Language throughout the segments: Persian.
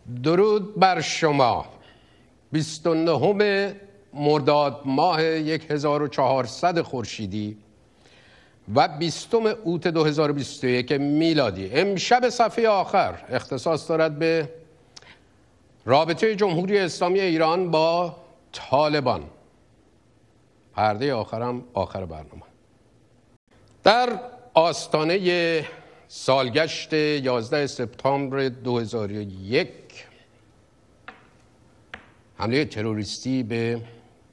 درود بر شما. 29 مرداد ماه 1400 خورشیدی و 20 اوت 2021 میلادی. امشب صفحه آخر اختصاص دارد به رابطه جمهوری اسلامی ایران با طالبان. پرده آخرم آخر برنامه. در آستانه سالگشت 11 سپتامبر 2001 حمله تروریستی به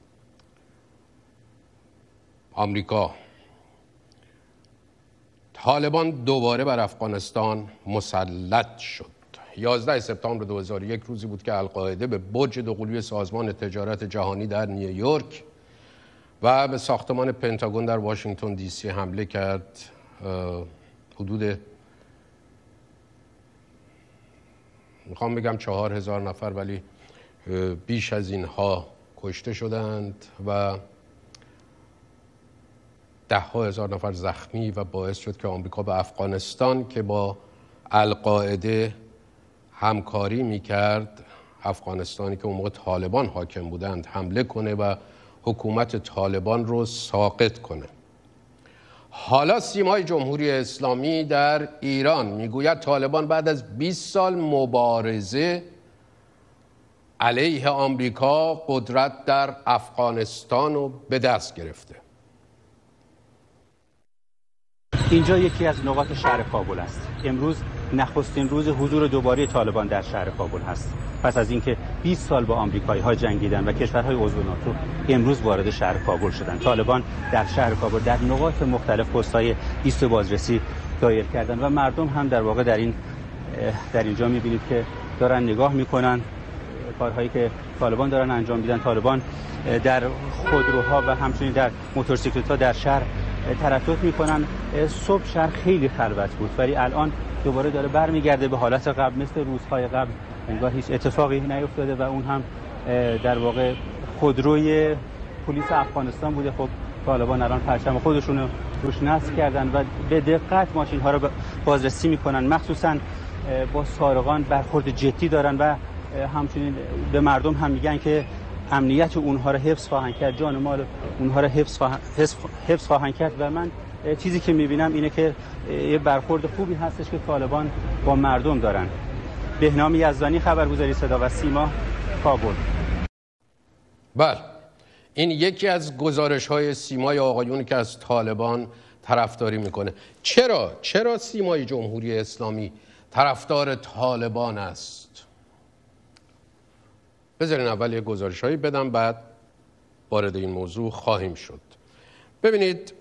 آمریکا، طالبان دوباره بر افغانستان مسلط شد. 11 سپتامبر 2001 روزی بود که القاعده به برج دوقلوی سازمان تجارت جهانی در نیویورک و به ساختمان پنتاگون در واشنگتن دی سی حمله کرد. حدود میخوام بگم 4000 نفر ولی بیش از اینها کشته شدند و 10,000 نفر زخمی و باعث شد که آمریکا به افغانستان که با القاعده همکاری میکرد، افغانستانی که اون موقع طالبان حاکم بودند، حمله کنه و حکومت طالبان رو ساقط کنه. حالا سیمای جمهوری اسلامی در ایران میگوید طالبان بعد از 20 سال مبارزه علیه آمریکا قدرت در افغانستان رو به دست گرفته. اینجا یکی از نقاط شهر کابل است. امروز نخستین روز حضور دوباره طالبان در شهر کابل هست. پس از اینکه 20 سال با آمریکایی‌ها جنگیدن و کشورهای عضو ناتو امروز وارد شهر کابل شدند. طالبان در شهر کابل در نقاط مختلف پست‌های ایست بازرسی دایر کردند و مردم هم در واقع در اینجا می‌بینید که دارن نگاه می‌کنن کارهایی که طالبان دارن انجام میدن. طالبان در خودروها و همچنین در موتورسیکلت‌ها در شهر تردد میکنن. صبح شهر خیلی خلوت بود ولی الان دوباره داره برمیگرده به حالت قبل. مثل روزهای قبل انگار هیچ اتفاقی نیفتاده و اون هم در واقع خودروی پلیس افغانستان بوده. خب طالبان الان پرچم خودشون رو روش نصب کردن و به دقت ماشین ها رو بازرسی میکنن، مخصوصا با سارقان برخورد جدی دارن و همچنین به مردم هم میگن که امنیت اونها رو حفظ خواهند کرد، جان و مال اونها رو حفظ خواهند کرد. و من چیزی که میبینم اینه که یه برخورد خوبی هستش که طالبان با مردم دارن. بهنام یزدانی، خبرگزاری صدا و سیما، کابل. بله، این یکی از گزارش‌های سیمای آقایونی که از طالبان طرفداری میکنه. چرا سیمای جمهوری اسلامی طرفدار طالبان است؟ بذارین اول یه گزارش‌هایی بدم، بعد وارد این موضوع خواهیم شد. ببینید،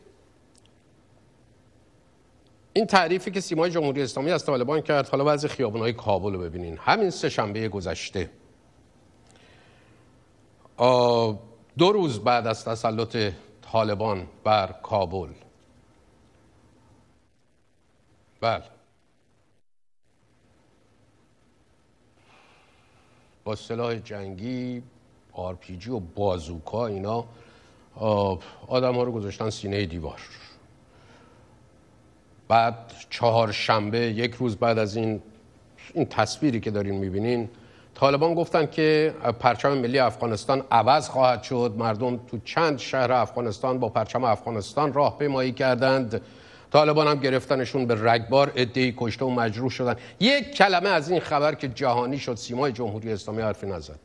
این تعریفی که سیمای جمهوری اسلامی از طالبان کرد، حالا وضع خیابان‌های کابل رو ببینین. همین سه‌شنبه گذشته، 2 روز بعد از تسلط طالبان بر کابل، بله، با سلاح جنگی، آرپیجی و بازوکا اینا آدم ها رو گذاشتن سینه دیوار. بعد 4شنبه، 1 روز بعد از این تصویری که دارین میبینین، طالبان گفتن که پرچم ملی افغانستان عوض خواهد شد. مردم تو چند شهر افغانستان با پرچم افغانستان راهپیمایی کردند. طالبان هم گرفتنشون به رگبار، عده‌ای کشته و مجروح شدن. یک کلمه از این خبر که جهانی شد سیمای جمهوری اسلامی حرفی نزد.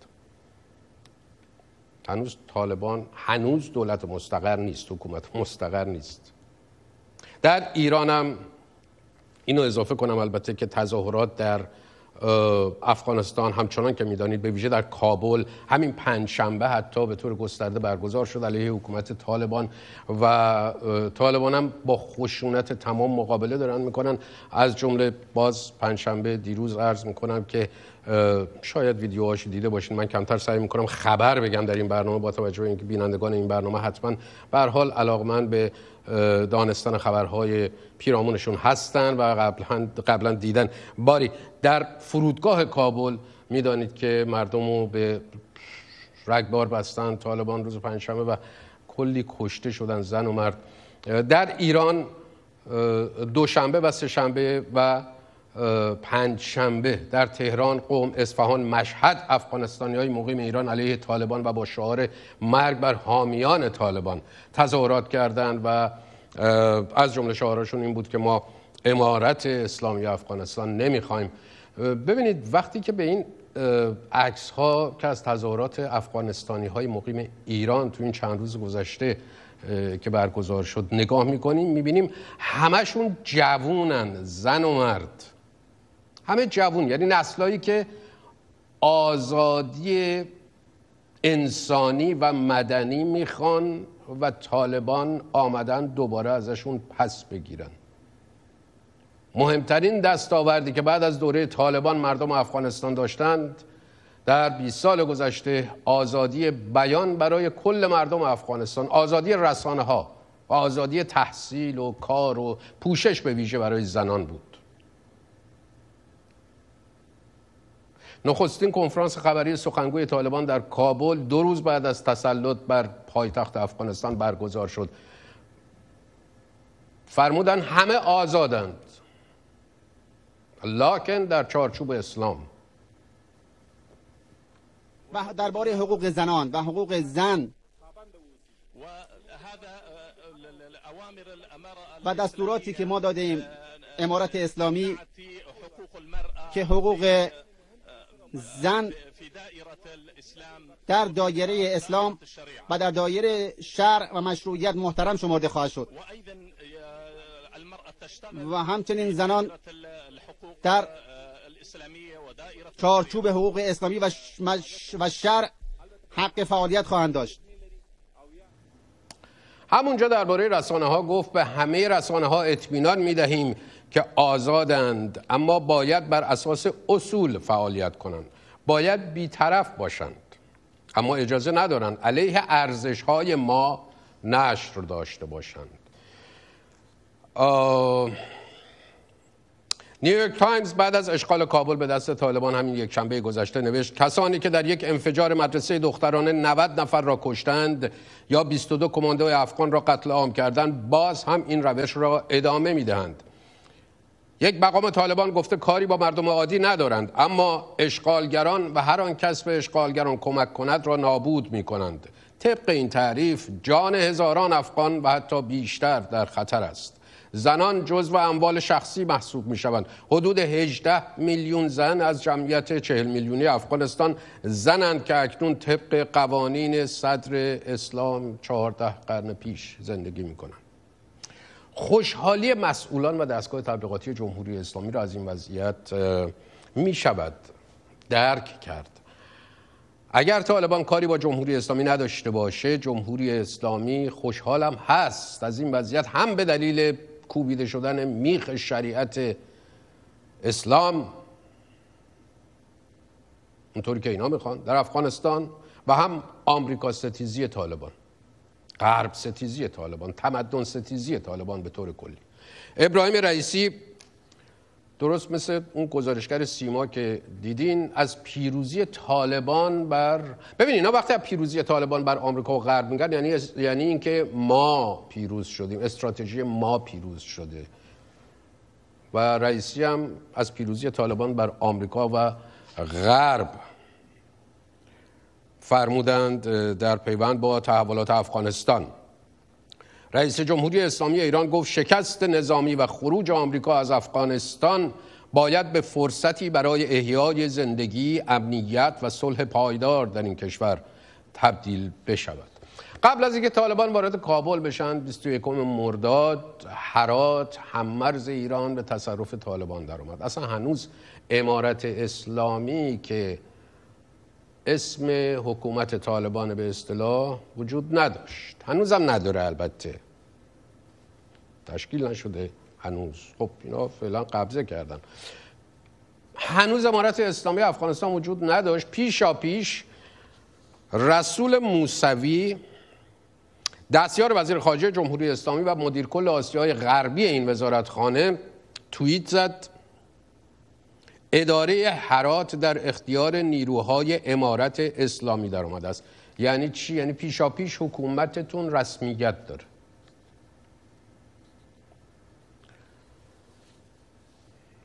هنوز طالبان دولت مستقر نیست، حکومت مستقر نیست. در ایران هم اینو اضافه کنم البته که تظاهرات در افغانستان همچنان که میدانید، به ویژه در کابل، همین 5 شنبه حتی به طور گسترده برگزار شد علیه حکومت طالبان و طالبان هم با خشونت تمام مقابله دارن میکنن. از جمله باز 5 شنبه دیروز عرض میکنم که شاید ویدیوهاش دیده باشین، من کمتر سعی میکنم خبر بگم در این برنامه با توجه به اینکه بینندگان این برنامه حتما به هر حال علاقمند به دانستن خبرهای پیرامونشون هستن و قبلا دیدن. باری در فرودگاه کابل میدانید که مردم رو به رگبار بستن طالبان روز 5 شنبه و کلی کشته شدن، زن و مرد. در ایران 2 شنبه و 3 شنبه و پنجشنبه در تهران، قم، اصفهان، مشهد افغانستانی‌های مقیم ایران علیه طالبان و با شعار مرگ بر حامیان طالبان تظاهرات کردند و از جمله شعارشون این بود که ما امارت اسلامی افغانستان نمیخوایم. ببینید وقتی که به این عکس ها که از تظاهرات افغانستانی های مقیم ایران تو این چند روز گذشته که برگزار شد نگاه میکنیم، میبینیم همشون جوونن، زن و مرد، همه جوون، یعنی نسلایی که آزادی انسانی و مدنی میخوان و طالبان آمدن دوباره ازشون پس بگیرن. مهمترین دستاوردی که بعد از دوره طالبان مردم افغانستان داشتند در 20 سال گذشته آزادی بیان برای کل مردم افغانستان، آزادی رسانه ها، آزادی تحصیل و کار و پوشش به ویژه برای زنان بود. نخستین کنفرانس خبری سخنگوی طالبان در کابل 2 روز بعد از تسلط بر پایتخت افغانستان برگزار شد. فرمودن همه آزادند، لکن در چارچوب اسلام. و درباره حقوق زنان و حقوق زن و دستوراتی که ما دادیم امارت اسلامی که حقوق زن در دایره اسلام و در دایره شرع و مشروعیت محترم شمرده خواهد شد و همچنین زنان در چارچوب حقوق اسلامی و شرع حق فعالیت خواهند داشت. همونجا درباره رسانه ها گفت به همه رسانه ها اطمینان میدهیم که آزادند، اما باید بر اساس اصول فعالیت کنند، باید بیطرف باشند، اما اجازه ندارند علیه ارزش های ما نشر داشته باشند. نیویورک تایمز بعد از اشغال کابل به دست طالبان همین یک شنبه گذشته نوشت کسانی که در یک انفجار مدرسه دخترانه 90 نفر را کشتند یا 22 کماندو افغان را قتل عام کردند باز هم این روش را ادامه میدهند. یک مقام طالبان گفته کاری با مردم عادی ندارند، اما اشغالگران و هر آن کس به اشغالگران کمک کند را نابود می کنند. طبق این تعریف جان هزاران افغان و حتی بیشتر در خطر است. زنان جزو اموال شخصی محسوب می شوند. حدود 18 میلیون زن از جمعیت 40 میلیونی افغانستان زنند که اکنون طبق قوانین صدر اسلام 14 قرن پیش زندگی می کنند. خوشحالی مسئولان و دستگاه تبلیغاتی جمهوری اسلامی را از این وضعیت می شود درک کرد. اگر طالبان کاری با جمهوری اسلامی نداشته باشه، جمهوری اسلامی خوشحالم هست از این وضعیت، هم به دلیل کوبیده شدن میخ شریعت اسلام اونطوری که اینا میخوان در افغانستان و هم آمریکا ستیزی طالبان، غرب ستیزی طالبان، تمدن ستیزی طالبان به طور کلی. ابراهیم رئیسی درست مثل اون گزارشگر سیما که دیدین از پیروزی طالبان ببینید اینا وقتی از پیروزی طالبان بر آمریکا و غرب میگن یعنی اینکه ما پیروز شدیم، استراتژی ما پیروز شده. و رئیسی هم از پیروزی طالبان بر آمریکا و غرب فرمودند در پیوند با تحولات افغانستان. رئیس جمهوری اسلامی ایران گفت شکست نظامی و خروج آمریکا از افغانستان باید به فرصتی برای احیای زندگی، امنیت و صلح پایدار در این کشور تبدیل بشود. قبل از اینکه طالبان وارد کابل بشن 21 مرداد هرات هممرز ایران به تصرف طالبان در اومد. اصلا هنوز امارت اسلامی که اسم حکومت طالبان به اصطلاح وجود نداشت، هنوزم نداره، البته تشکیل نشده هنوز. خب اینا فعلا قبضه کردن. هنوز امارت اسلامی افغانستان وجود نداشت. پیشاپیش رسول موسوی دستیار وزیر خارجه جمهوری اسلامی و مدیر کل آسیای غربی این وزارتخانه توییت زد اداره هرات در اختیار نیروهای امارت اسلامی در آمده است. یعنی چی؟ یعنی پیشاپیش حکومتتون رسمیت داره.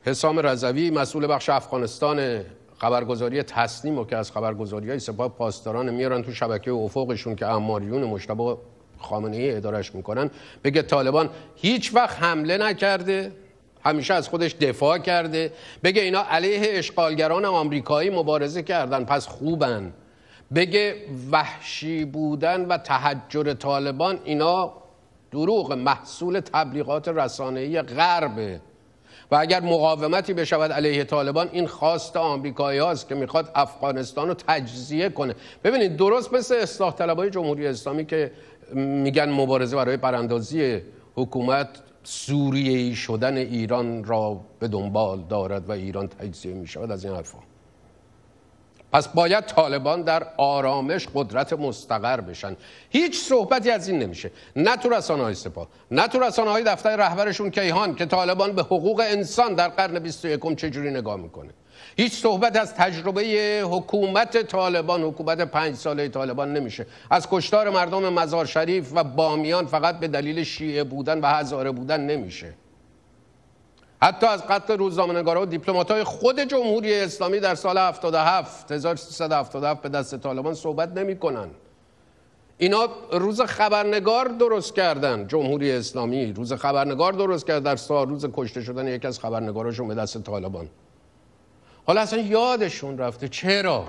حسام رضوی مسئول بخش افغانستان خبرگزاری تسنیم که از خبرگزاری‌های سپاه پاسداران میارن تو شبکه افقشون که اعماریون مجتبی خامنه‌ای ادارش میکنن، بگه طالبان هیچ وقت حمله نکرده، همیشه از خودش دفاع کرده، بگه اینا علیه اشغالگران آمریکایی مبارزه کردن پس خوبن، بگه وحشی بودن و تحجر طالبان اینا دروغ، محصول تبلیغات رسانه‌ای غربه و اگر مقاومتی بشود علیه طالبان این خواست آمریکایی هاست که میخواد افغانستان رو تجزیه کنه. ببینید درست مثل اصلاح طلبای جمهوری اسلامی که میگن مبارزه برای براندازی حکومت سوریه‌ای شدن ایران را به دنبال دارد و ایران تجزیه میشود، از این حرفا. پس باید طالبان در آرامش قدرت مستقر بشن. هیچ صحبتی از این نمیشه، نه تو رسانه‌های سپاه، نه تو رسانه‌های دفتر رهبرشون کیهان که طالبان به حقوق انسان در قرن 21 چجوری نگاه میکنه. هیچ صحبت از تجربه حکومت طالبان، حکومت 5 ساله طالبان نمیشه. از کشتار مردم مزار شریف و بامیان فقط به دلیل شیعه بودن و هزاره بودن نمیشه. حتی از قتل روزنامه‌نگارا و دیپلمات‌های خود جمهوری اسلامی در سال 1377 به دست طالبان صحبت نمی‌کنن. اینا روز خبرنگار درست کردن، جمهوری اسلامی روز خبرنگار درست کرد در روز کشته شدن یکی از خبرنگاراشون به دست طالبان. حالا اصلا یادشون رفته. چرا؟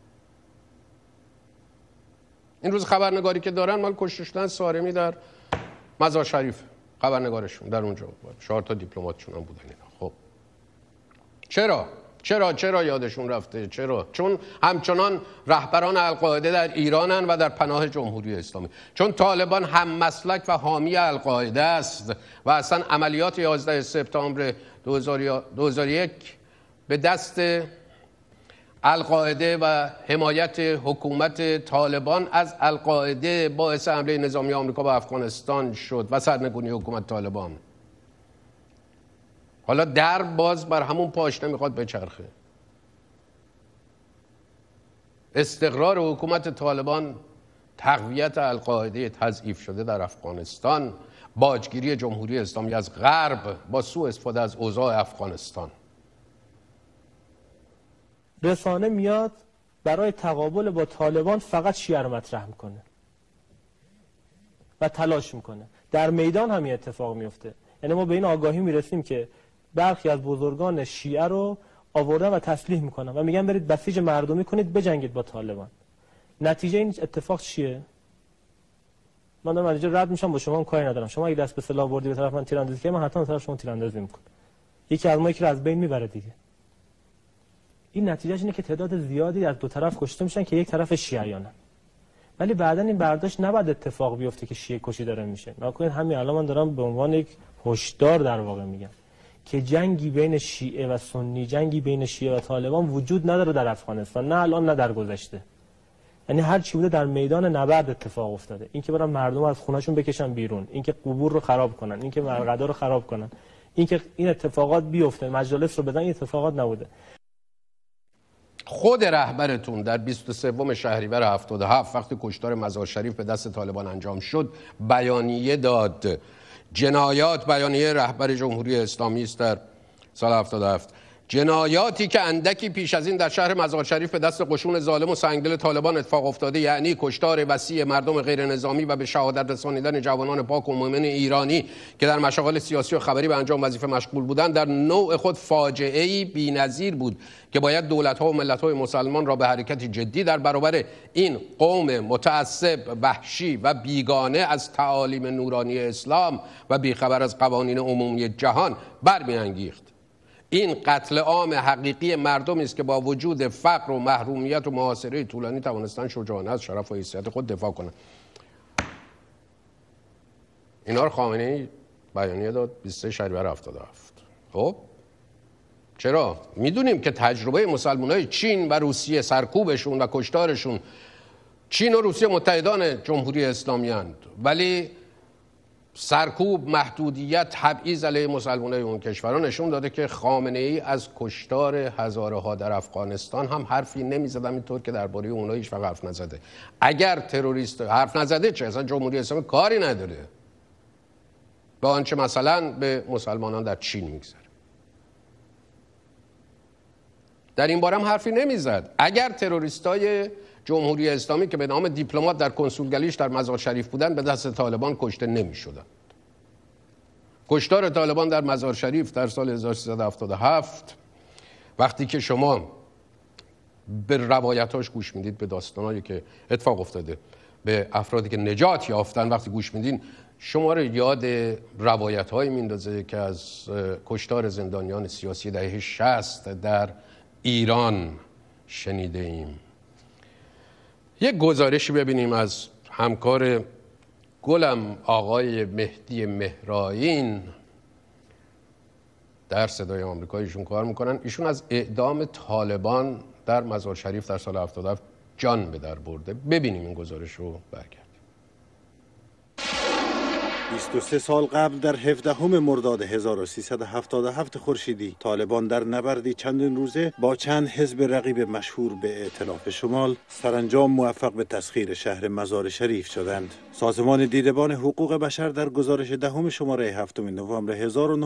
این روز خبرنگاری که دارن مال کشته شدن سارمی در مزار شریف، خبرنگارشون در اونجا 4 تا دیپلماتشون هم بودن اینا. خب چرا یادشون رفته؟ چرا؟ چون همچنان رهبران القاعده در ایرانن و در پناه جمهوری اسلامی. چون طالبان هم مسلک و حامی القاعده است و اصلا عملیات 11 سپتامبر 2001 به دست القاعده و حمایت حکومت طالبان از القاعده باعث حمله نظامی آمریکا به افغانستان شد و سرنگونی حکومت طالبان. حالا در باز بر همون پاشنه میخواد بچرخه. استقرار حکومت طالبان، تقویت القاعده تضعیف شده در افغانستان، باجگیری جمهوری اسلامی از غرب با سوء استفاده از اوضاع افغانستان. رسانه میاد برای تقابل با طالبان فقط شیعه رو مطرح میکنه و تلاش میکنه. در میدان همین اتفاق میفته. یعنی ما به این آگاهی میرسیم که برخی از بزرگان شیعه رو آوردن و تسلیح میکنن و میگن برید بسیج مردمی کنید، بجنگید با طالبان. نتیجه این اتفاق چیه؟ من دارم اینجا رد میشم، با شما هم کاری ندارم. شما اگه دست به سلاح بردی به طرف من تیراندازی کنی، من حتما به طرف شما تیراندازی میکنم. یکی از ما یکی رو از بین میبره دیگه. این نتیجهش اینه که تعداد زیادی از دو طرف کشته میشن که یک طرف شیعیانن. ولی بعداً این برداشت نباید اتفاق بیفته که شیعه کشی داره میشه. نکنید همین الان من دارم به عنوان یک هشدار در واقع میگم که جنگی بین شیعه و سنی، جنگی بین شیعه و طالبان وجود نداره در افغانستان، نه الان نه در گذشته. یعنی هر چی بوده در میدان نبرد اتفاق افتاده. این که برن مردم از خونه‌شون بکشن بیرون، این که قبور رو خراب کنن، این که مرقدها رو خراب کنن، این که این اتفاقات بیفته، مجالس رو بدن، این اتفاقات نبوده. خود رهبرتون در 23 شهریور 77 وقتی کشتار مزار شریف به دست طالبان انجام شد بیانیه داد. جنایات، بیانیه رهبر جمهوری اسلامی است در سال 77. جنایاتی که اندکی پیش از این در شهر مزار شریف به دست قشون ظالم و سنگدل طالبان اتفاق افتاده، یعنی کشتار وسیع مردم غیر نظامی و به شهادت رسانیدن جوانان پاک و مؤمن ایرانی که در مشاغل سیاسی و خبری به انجام وظیفه مشغول بودند، در نوع خود فاجعه‌ای بی‌نظیر بود که باید دولت‌ها و ملت‌های مسلمان را به حرکتی جدی در برابر این قوم متعصب، وحشی و بیگانه از تعالیم نورانی اسلام و بیخبر از قوانین عمومی جهان برمی‌انگیخت. این قتل عام حقیقی مردمی است که با وجود فقر و محرومیت و محاصره طولانی توانستند شجاعانه از شرف و حیثیت خود دفاع کنند. اینا رو خامنه‌ای بیانیه داد 23 شهریور 77. خب چرا؟ میدونیم که تجربه مسلمانای چین و روسیه، سرکوبشون و کشتارشون، چین و روسیه متحدان جمهوری اسلامی اند، ولی سرکوب، محدودیت، تبعیض علیه مسلمانای اون کشورها نشون داده که خامنه‌ای از کشتار هزاره ها در افغانستان هم حرفی نمیزد، اینطور که درباره اونها هیچ وقت حرف نزده. اگر تروریست حرف نزده چه؟ اصلا جمهوری اسلامی کاری نداره با آنچه مثلا به مسلمانان در چین میگذره. در این باره هم حرفی نمیزد. اگر تروریستای جمهوری اسلامی که به نام دیپلمات در کنسولگریش در مزار شریف بودن به دست طالبان کشته نمیشدن. کشتار طالبان در مزار شریف در سال 1377 وقتی که شما به روایتاش گوش میدید، به داستانایی که اتفاق افتاده، به افرادی که نجات یافتن وقتی گوش میدین، شما رو یاد روایت‌هایی میندازه که از کشتار زندانیان سیاسی دهه 60 در ایران شنیده ایم. یک گزارشی ببینیم از همکار گلم آقای مهدی مهرائین، در صدای آمریکا ایشون کار میکنن. ایشون از اعدام طالبان در مزار شریف در سال 77 جان به در برده. ببینیم این گزارش رو برگرد. 23 سال قبل در 17 مرداد 1377 خورشیدی طالبان در نبردی چندین روزه با چند حزب رقیب مشهور به ائتلاف شمال سرانجام موفق به تسخیر شهر مزار شریف شدند. سازمان دیدبان حقوق بشر در گزارش 10 شماره 7 نوامبر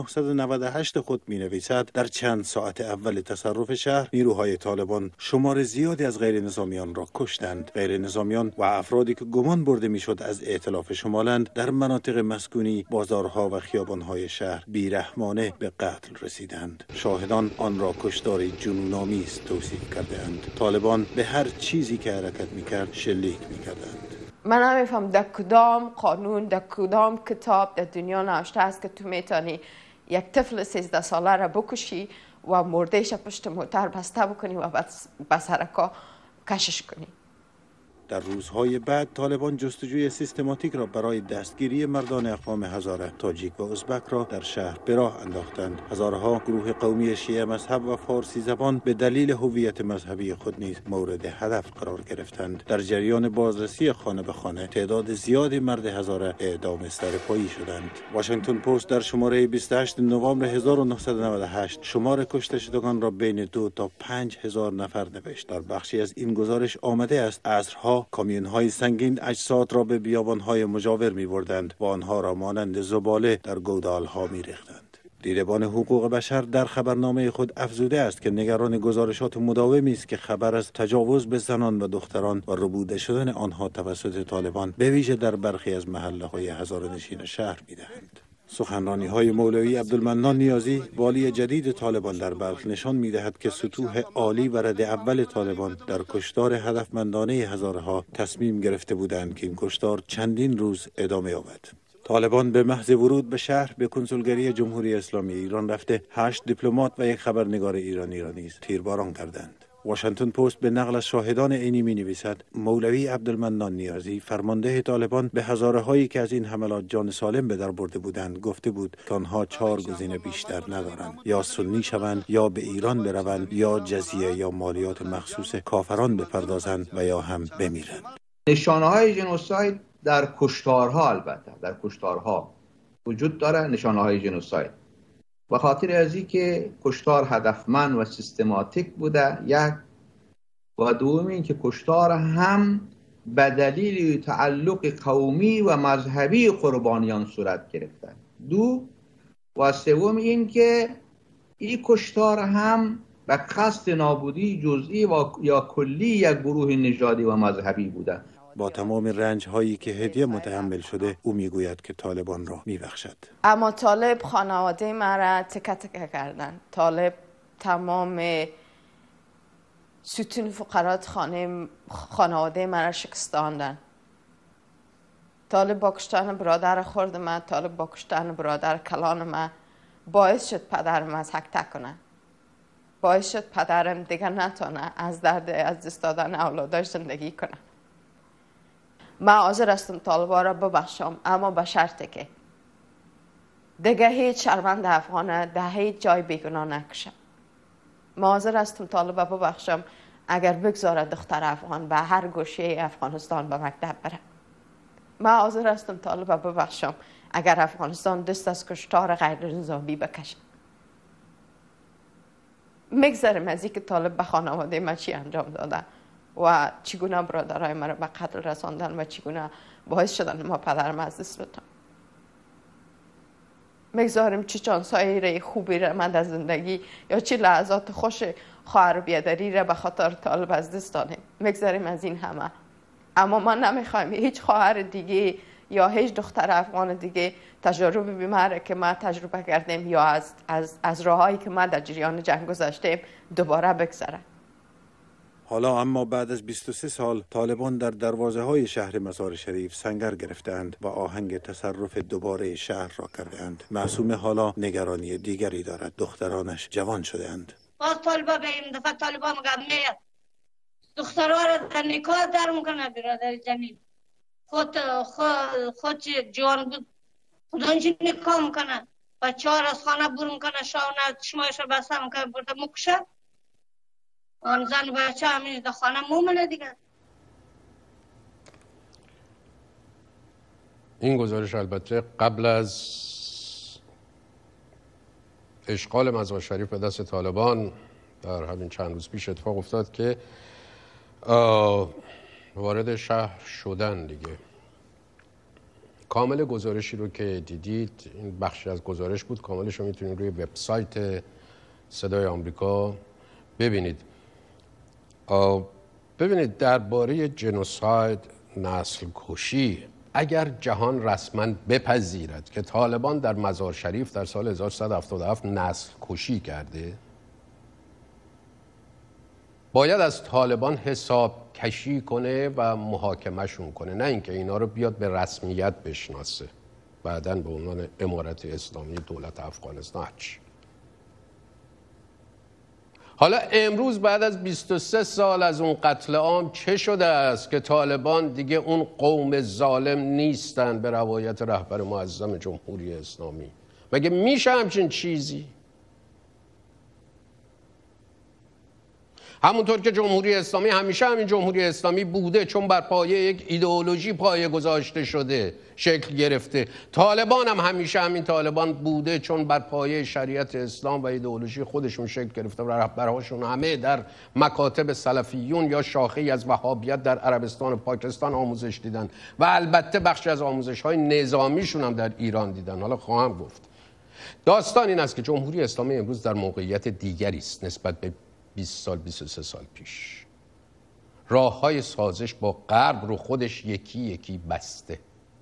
1998 خود می‌نویسد در چند ساعت اول تصرف شهر نیروهای طالبان شمار زیادی از غیر نظامیان را کشتند. غیر نظامیان و افرادی که گمان برده میشد از ائتلاف شمالند در مناطق مسکونی، بازارها و خیابان‌های شهر بیرحمانه به قتل رسیدند. شاهدان آن را کشتاری جنون‌آمیز توصیف کردند. طالبان به هر چیزی که حرکت می‌کرد شلیک می‌کردند. من نمیفهم در کدام قانون، در کدام کتاب در دنیا نوشته است که تو میتونی یک طفل 13 ساله را بکشی و مردهش پشت موتر بسته بکنی و به سرکا کشش کنی. در روزهای بعد طالبان جستجوی سیستماتیک را برای دستگیری مردان اقوام هزاره، تاجیک و ازبک را در شهر به راه انداختند. هزارها گروه قومی شیعه مذهب و فارسی زبان به دلیل هویت مذهبی خود نیز مورد هدف قرار گرفتند. در جریان بازرسی خانه به خانه تعداد زیادی مرد هزاره اعدام سرپایی شدند. واشنگتن پست در شماره 28 نوامبر 1998 شمار کشته شدگان را بین 2 تا 5 هزار نفر نوشت. در بخشی از این گزارش آمده است عصرها کامیون‌های سنگین اجساد را به بیابان‌های مجاور می‌بردند و آنها را مانند زباله در گودال‌ها می‌ریختند. دیدبان حقوق بشر در خبرنامه خود افزوده است که نگران گزارشات مداومی است که خبر از تجاوز به زنان و دختران و ربوده شدن آنها توسط طالبان به ویژه در برخی از محله‌های هزاره‌نشین شهر می‌دهند. سخنرانی‌های مولوی عبدالمنان نیازی والی جدید طالبان در بلخ نشان می‌دهد که سطوح عالی و رد اول طالبان در کشتار هدفمندانه هزارها تصمیم گرفته بودند که این کشتار چندین روز ادامه یابد. طالبان به محض ورود به شهر به کنسولگری جمهوری اسلامی ایران رفته 8 دیپلمات و یک خبرنگار ایرانی را نیز تیرباران کردند. واشنگتن پست به نقل از شاهدان عینی می‌نویسد مولوی عبدالمنان نیازی فرمانده طالبان به هزارهایی که از این حملات جان سالم به در برده بودند گفته بود که آنها 4 گزینه بیشتر ندارند: یا سنی شوند، یا به ایران بروند، یا جزیه یا مالیات مخصوص کافران بپردازند و یا هم بمیرند. نشانه‌های ژنوساید در کشتارها، البته در کشتارها وجود داره نشانه‌های ژنوساید، به خاطر ازی که کشتار هدفمند و سیستماتیک بوده، یک، و دوم این که کشتار هم به دلیل تعلق قومی و مذهبی قربانیان صورت گرفته. دو و سوم این که این کشتار هم به قصد نابودی جزئی و یا کلی یک گروه نژادی و مذهبی بوده. با تمام رنج هایی که هدیه متحمل شده او میگوید که طالبان را میبخشد. اما طالب خانواده مرا تکه تکه کردن. طالب تمام ستون فقرات خانواده مرا شکستاندن. طالب با کشتن برادر خرد من، طالب با کشتن برادر کلان من باعث شد پدرم از حق تک کنه. باعث شد پدرم دیگر نتونه از درد از دست دادن اولادش زندگی کنه. من حاضر هستم طالبان را ببخشم، اما به شرطی که دیگه هیچ شهروند افغان در هیچ جای بیگناه نکشم. من حاضر هستم طالب را ببخشم اگر بگذاره دختر افغان به هر گوشه افغانستان به مکتب بره. من حاضر هستم طالب را ببخشم اگر افغانستان دست از کشتار غیر نظامی بکشه. میگذرم از اینکه طالب به خانواده من چی انجام داده و چگونه برادرای مرا به قتل رساندن و چگونه باعث شدن ما پدرم از دست بدم. میگذاریم چه چانسایی خوبی را من در زندگی یا چه لحظات خوش خواهر بیادری را به خاطر طالب از دست دادیم. میگذاریم از این همه، اما من نمیخوایم هیچ خواهر دیگه یا هیچ دختر افغان دیگه تجربه بیماره که ما تجربه کردیم یا از راههایی که ما در جریان جنگ گذاشتیم دوباره بگذره. حالا اما بعد از 23 سال طالبان در دروازه های شهر مزار شریف سنگر گرفتند و آهنگ تصرف دوباره شهر را کردند. معصومه حالا نگرانی دیگری دارد. دخترانش جوان شدند. باز طالبا به این دفعه طالبا میگه دخترها را در نکاح در میکنه برادر جمیل. خود جوان بود خودانچه نکاح میکنه، بچه ها را از خانه برون میکنه، شاونه چشمایش را بسته میکنه برده مکشه. آن زن بچه همین در خانه مومنه دیگه. این گزارش البته قبل از اشغال مزار شریف به دست طالبان در همین چند روز پیش اتفاق افتاد که وارد شهر شدن دیگه. کامل گزارشی رو که دیدید، این بخشی از گزارش بود، کاملش رو میتونید روی وبسایت صدای آمریکا ببینید. ببینید درباره جنوساید، نسل کشی، اگر جهان رسما بپذیرد که طالبان در مزار شریف در سال 1377 نسل کشی کرده، باید از طالبان حساب کشی کنه و محاکمهشون کنه، نه اینکه اینا رو بیاد به رسمیت بشناسه بعداً به عنوان امارت اسلامی دولت افغانستان. حالا امروز بعد از 23 سال از اون قتل عام چه شده است که طالبان دیگه اون قوم ظالم نیستن به روایت رهبر معظم جمهوری اسلامی؟ مگه میشه همچین چیزی؟ همونطور که جمهوری اسلامی همیشه همین جمهوری اسلامی بوده، چون بر پایه یک ایدئولوژی پایه گذاشته شده، شکل گرفته. طالبان هم همیشه همین طالبان بوده، چون بر پایه شریعت اسلام و ایدئولوژی خودشون شکل گرفته و رهبرهاشون همه در مکاتب سلفیون یا شاخه‌ای از وهابیت در عربستان و پاکستان آموزش دیدن و البته بخشی از آموزش‌های نظامیشون هم در ایران دیدن. حالا خواهم گفت داستان این است که جمهوری اسلامی امروز در موقعیت دیگری است نسبت به 20 سال 23 سال پیش. راه‌های سازش با غرب رو خودش یکی یکی بسته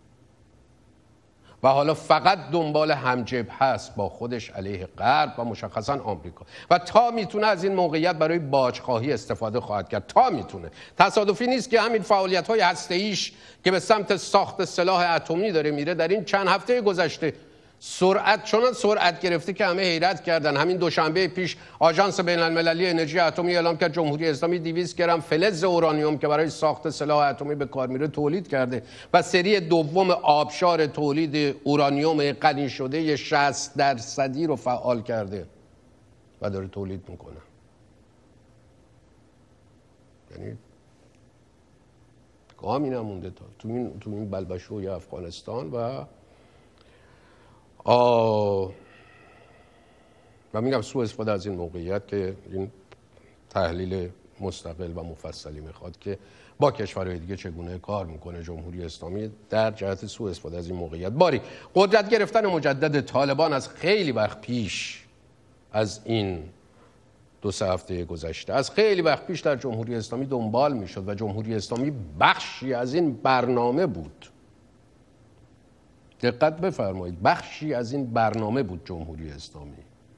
و حالا فقط دنبال همجبهه است با خودش علیه غرب و مشخصا آمریکا، و تا میتونه از این موقعیت برای باجخواهی استفاده خواهد کرد. تا میتونه. تصادفی نیست که همین فعالیت‌های هسته‌ایش که به سمت ساخت سلاح اتمی داره میره در این چند هفته گذشته چنان سرعت گرفته که همه حیرت کردن. همین دوشنبه پیش آژانس بین‌المللی انرژی اتمی اعلام کرد جمهوری اسلامی 200 گرم فلز اورانیوم که برای ساخت سلاح اتمی به کار میره تولید کرده و سری دوم آبشار تولید اورانیوم غنی شده 60% رو فعال کرده و داره تولید میکنه. یعنی کامی نمونده تو این بلبشوی افغانستان و میگم سوء استفاده از این موقعیت که این تحلیل مستقل و مفصلی میخواد که با کشورهای دیگه چگونه کار میکنه جمهوری اسلامی در جهت سوء استفاده از این موقعیت. باری قدرت گرفتن مجدد طالبان از خیلی وقت پیش، از این 2-3 هفته گذشته، از خیلی وقت پیش در جمهوری اسلامی دنبال میشد و جمهوری اسلامی بخشی از این برنامه بود. دقت بفرمایید، بخشی از این برنامه بود جمهوری اسلامی.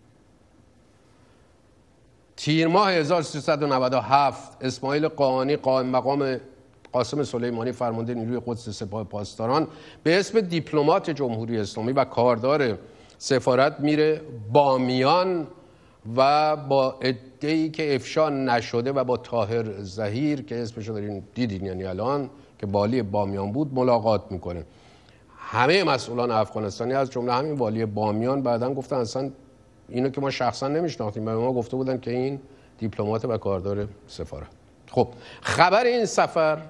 تیر ماه 1397 اسماعیل قاآنی قائم مقام قاسم سلیمانی فرمانده نیروی قدس سپاه پاسداران به اسم دیپلمات جمهوری اسلامی و کاردار سفارت میره بامیان و با عده‌ای که افشا نشده و با طاهر ظهیر که اسمشو دارین دیدین یعنی الان که والی بامیان بود ملاقات میکنه. همه مسئولان افغانستانی از جمله همین والی بامیان بعداً گفتن اصلا اینو که ما شخصا نمیشناختیم، به ما گفته بودن که این دیپلمات و کاردار سفارت. خب خبر این سفر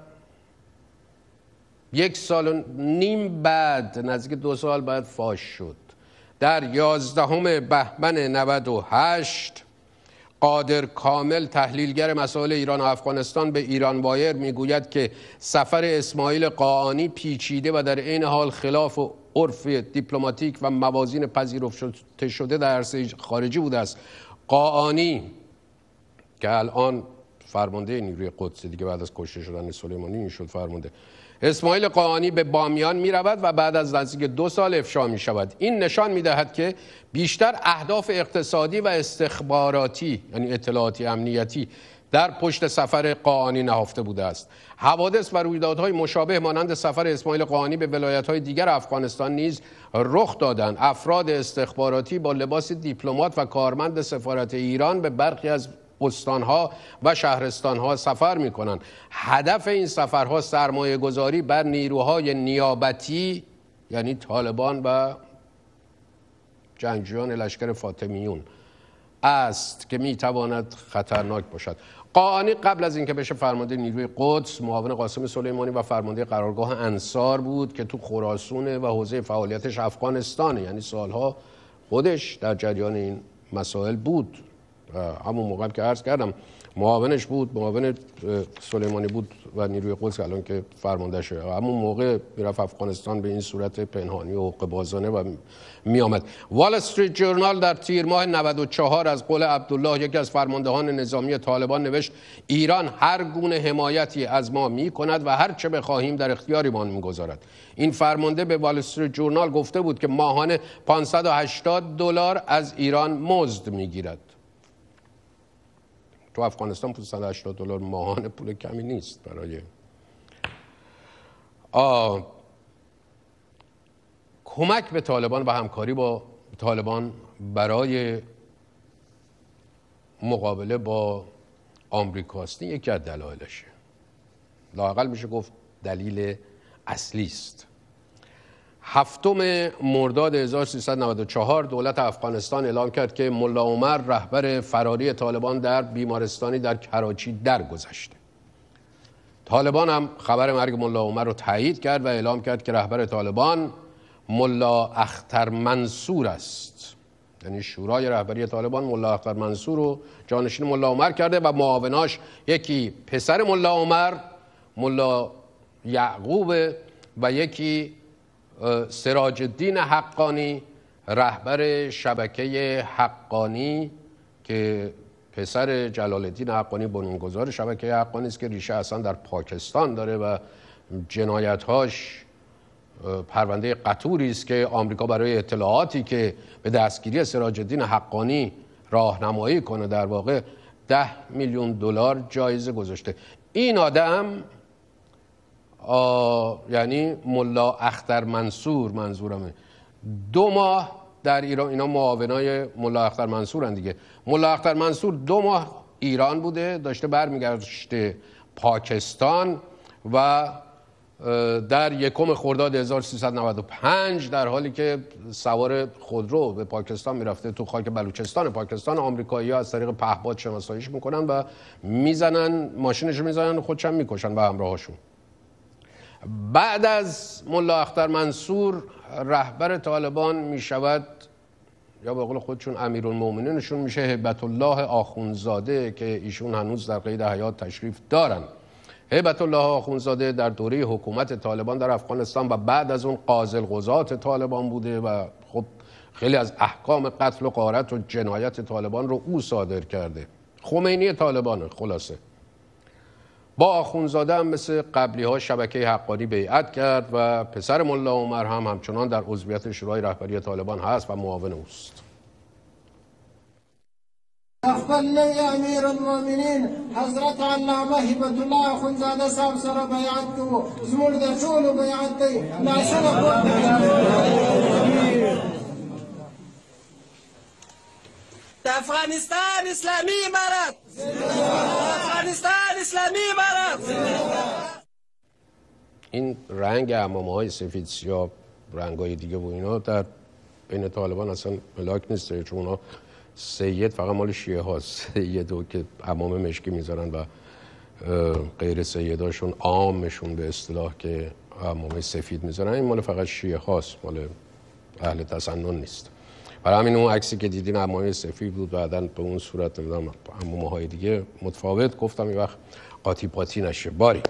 1.5 سال بعد، نزدیک 2 سال بعد فاش شد. در 11 بهمن 98 قادر کامل تحلیلگر مسائل ایران و افغانستان به ایران وایر میگوید که سفر اسماعیل قاآنی پیچیده و در عین حال خلاف عرف دیپلماتیک و موازین پذیرفته شده در عرصه خارجی بوده است. قاآنی که الان فرمانده نیروی قدس دیگه بعد از کشته شدن سلیمانی این شد فرمانده، اسماعیل قاآنی به بامیان می رود و بعد از نزدیک 2 سال افشا می شود. این نشان می دهد که بیشتر اهداف اقتصادی و استخباراتی یعنی اطلاعاتی امنیتی در پشت سفر قاآنی نهفته بوده است. حوادث و رویدادهای مشابه مانند سفر اسماعیل قاآنی به ولایت‌های دیگر افغانستان نیز رخ دادند. افراد استخباراتی با لباس دیپلمات و کارمند سفارت ایران به برخی از استانها و شهرستانها سفر می کنند. هدف این سفرها سرمایه گذاری بر نیروهای نیابتی یعنی طالبان و جنگجویان لشکر فاطمیون است که می تواند خطرناک باشد. قاآنی قبل از اینکه بشه فرمانده نیروی قدس معاون قاسم سلیمانی و فرمانده قرارگاه انصار بود که تو خراسان و حوزه فعالیتش افغانستانه، یعنی سالها خودش در جریان این مسائل بود. همون موقع که عرض کردم معاونش بود، معاون سلیمانی بود و نیروی قدس الان که فرمانده شده. همون موقع میرفت افغانستان به این صورت پنهانی و حقه‌بازانه و می آمد. وال استریت جورنال در تیر ماه 94 از قول عبدالله یکی از فرماندهان نظامی طالبان نوشت ایران هر گونه حمایتی از ما می کند و هر چه بخواهیم در اختیارمان می گذارد. این فرمانده به وال استریت جورنال گفته بود که ماهانه $580 از ایران مزد می گیرد. تو افغانستان $580 ماهانه پول کمی نیست برای کمک به طالبان و همکاری با طالبان برای مقابله با آمریکاست. این یکی از دلایلشه، لااقل میشه گفت دلیل اصلی است. 7 مرداد 1394 دولت افغانستان اعلام کرد که ملا عمر رهبر فراری طالبان در بیمارستانی در کراچی درگذشته. طالبان هم خبر مرگ ملا عمر رو تایید کرد و اعلام کرد که رهبر طالبان ملا اختر منصور است. یعنی شورای رهبری طالبان ملا اختر منصور رو جانشین ملا عمر کرده و معاوناش یکی پسر ملا عمر ملا یعقوب و یکی سراج الدین حقانی رهبر شبکه حقانی که پسر جلال الدین حقانی بنیانگذار شبکه حقانی است که ریشه اصلا در پاکستان داره و جنایت‌هاش پرونده قطوری است که آمریکا برای اطلاعاتی که به دستگیری سراج الدین حقانی راهنمایی کنه در واقع $10 میلیون جایزه گذاشته. این آدم یعنی ملا اختر منصور منظورمه 2 ماه در ایران، اینا معاونای ملا اختر منصورن دیگه، ملا اختر منصور 2 ماه ایران بوده، داشته برمیگشته پاکستان و در 1 خرداد 1395 در حالی که سوار خودرو به پاکستان میرفته تو خاک بلوچستان پاکستان، آمریکایی‌ها از طریق پهپاد شناساییش میکنن و میزنن، ماشینش رو میزنن و خودشم میکشن و همراهاشون. بعد از ملا اختر منصور رهبر طالبان میشود یا به قول خودشون امیرالمومنینشون میشه هیبت الله آخوندزاده که ایشون هنوز در قید حیات تشریف دارن. هیبت الله آخوندزاده در دوره حکومت طالبان در افغانستان و بعد از اون قاضی القضات طالبان بوده و خب خیلی از احکام قتل و غارت و جنایت طالبان رو او صادر کرده. خمینی طالبانه خلاصه. با آخوندزاده هم مثل قبلی ها شبکه حقانی بیعت کرد و پسر ملا عمر هم همچنان در عضویت شورای رهبری طالبان هست و معاون اوست. خپل امیر المؤمنین حضرت علامه هیبت الله آخوندزاده صاحب سره بیعت کوو، زموږ د ټولو بیعت دی. لاسونه افغانستان اسلامی امارت، افغانستان اسلامی امارت. این رنگ عمامه‌های سفید سیاه رنگ‌های دیگه و اینا در بین طالبان اصلا ملاک نیست، چون اونا سید فقط مال شیعه هاست. سیدو که عمامه مشکی میذارن و غیر سیداشون عامشون به اصطلاح که عمامه سفید میذارن، این مال فقط شیعه هاست، مال اهل تسنن نیست. برای همین اون عکسی که دیدین عمامه سفید بود، بعداً به اون صورت نمیدونم عمومه های دیگه متفاوت. گفتم یه وقت قاطی پاتی نشه. باری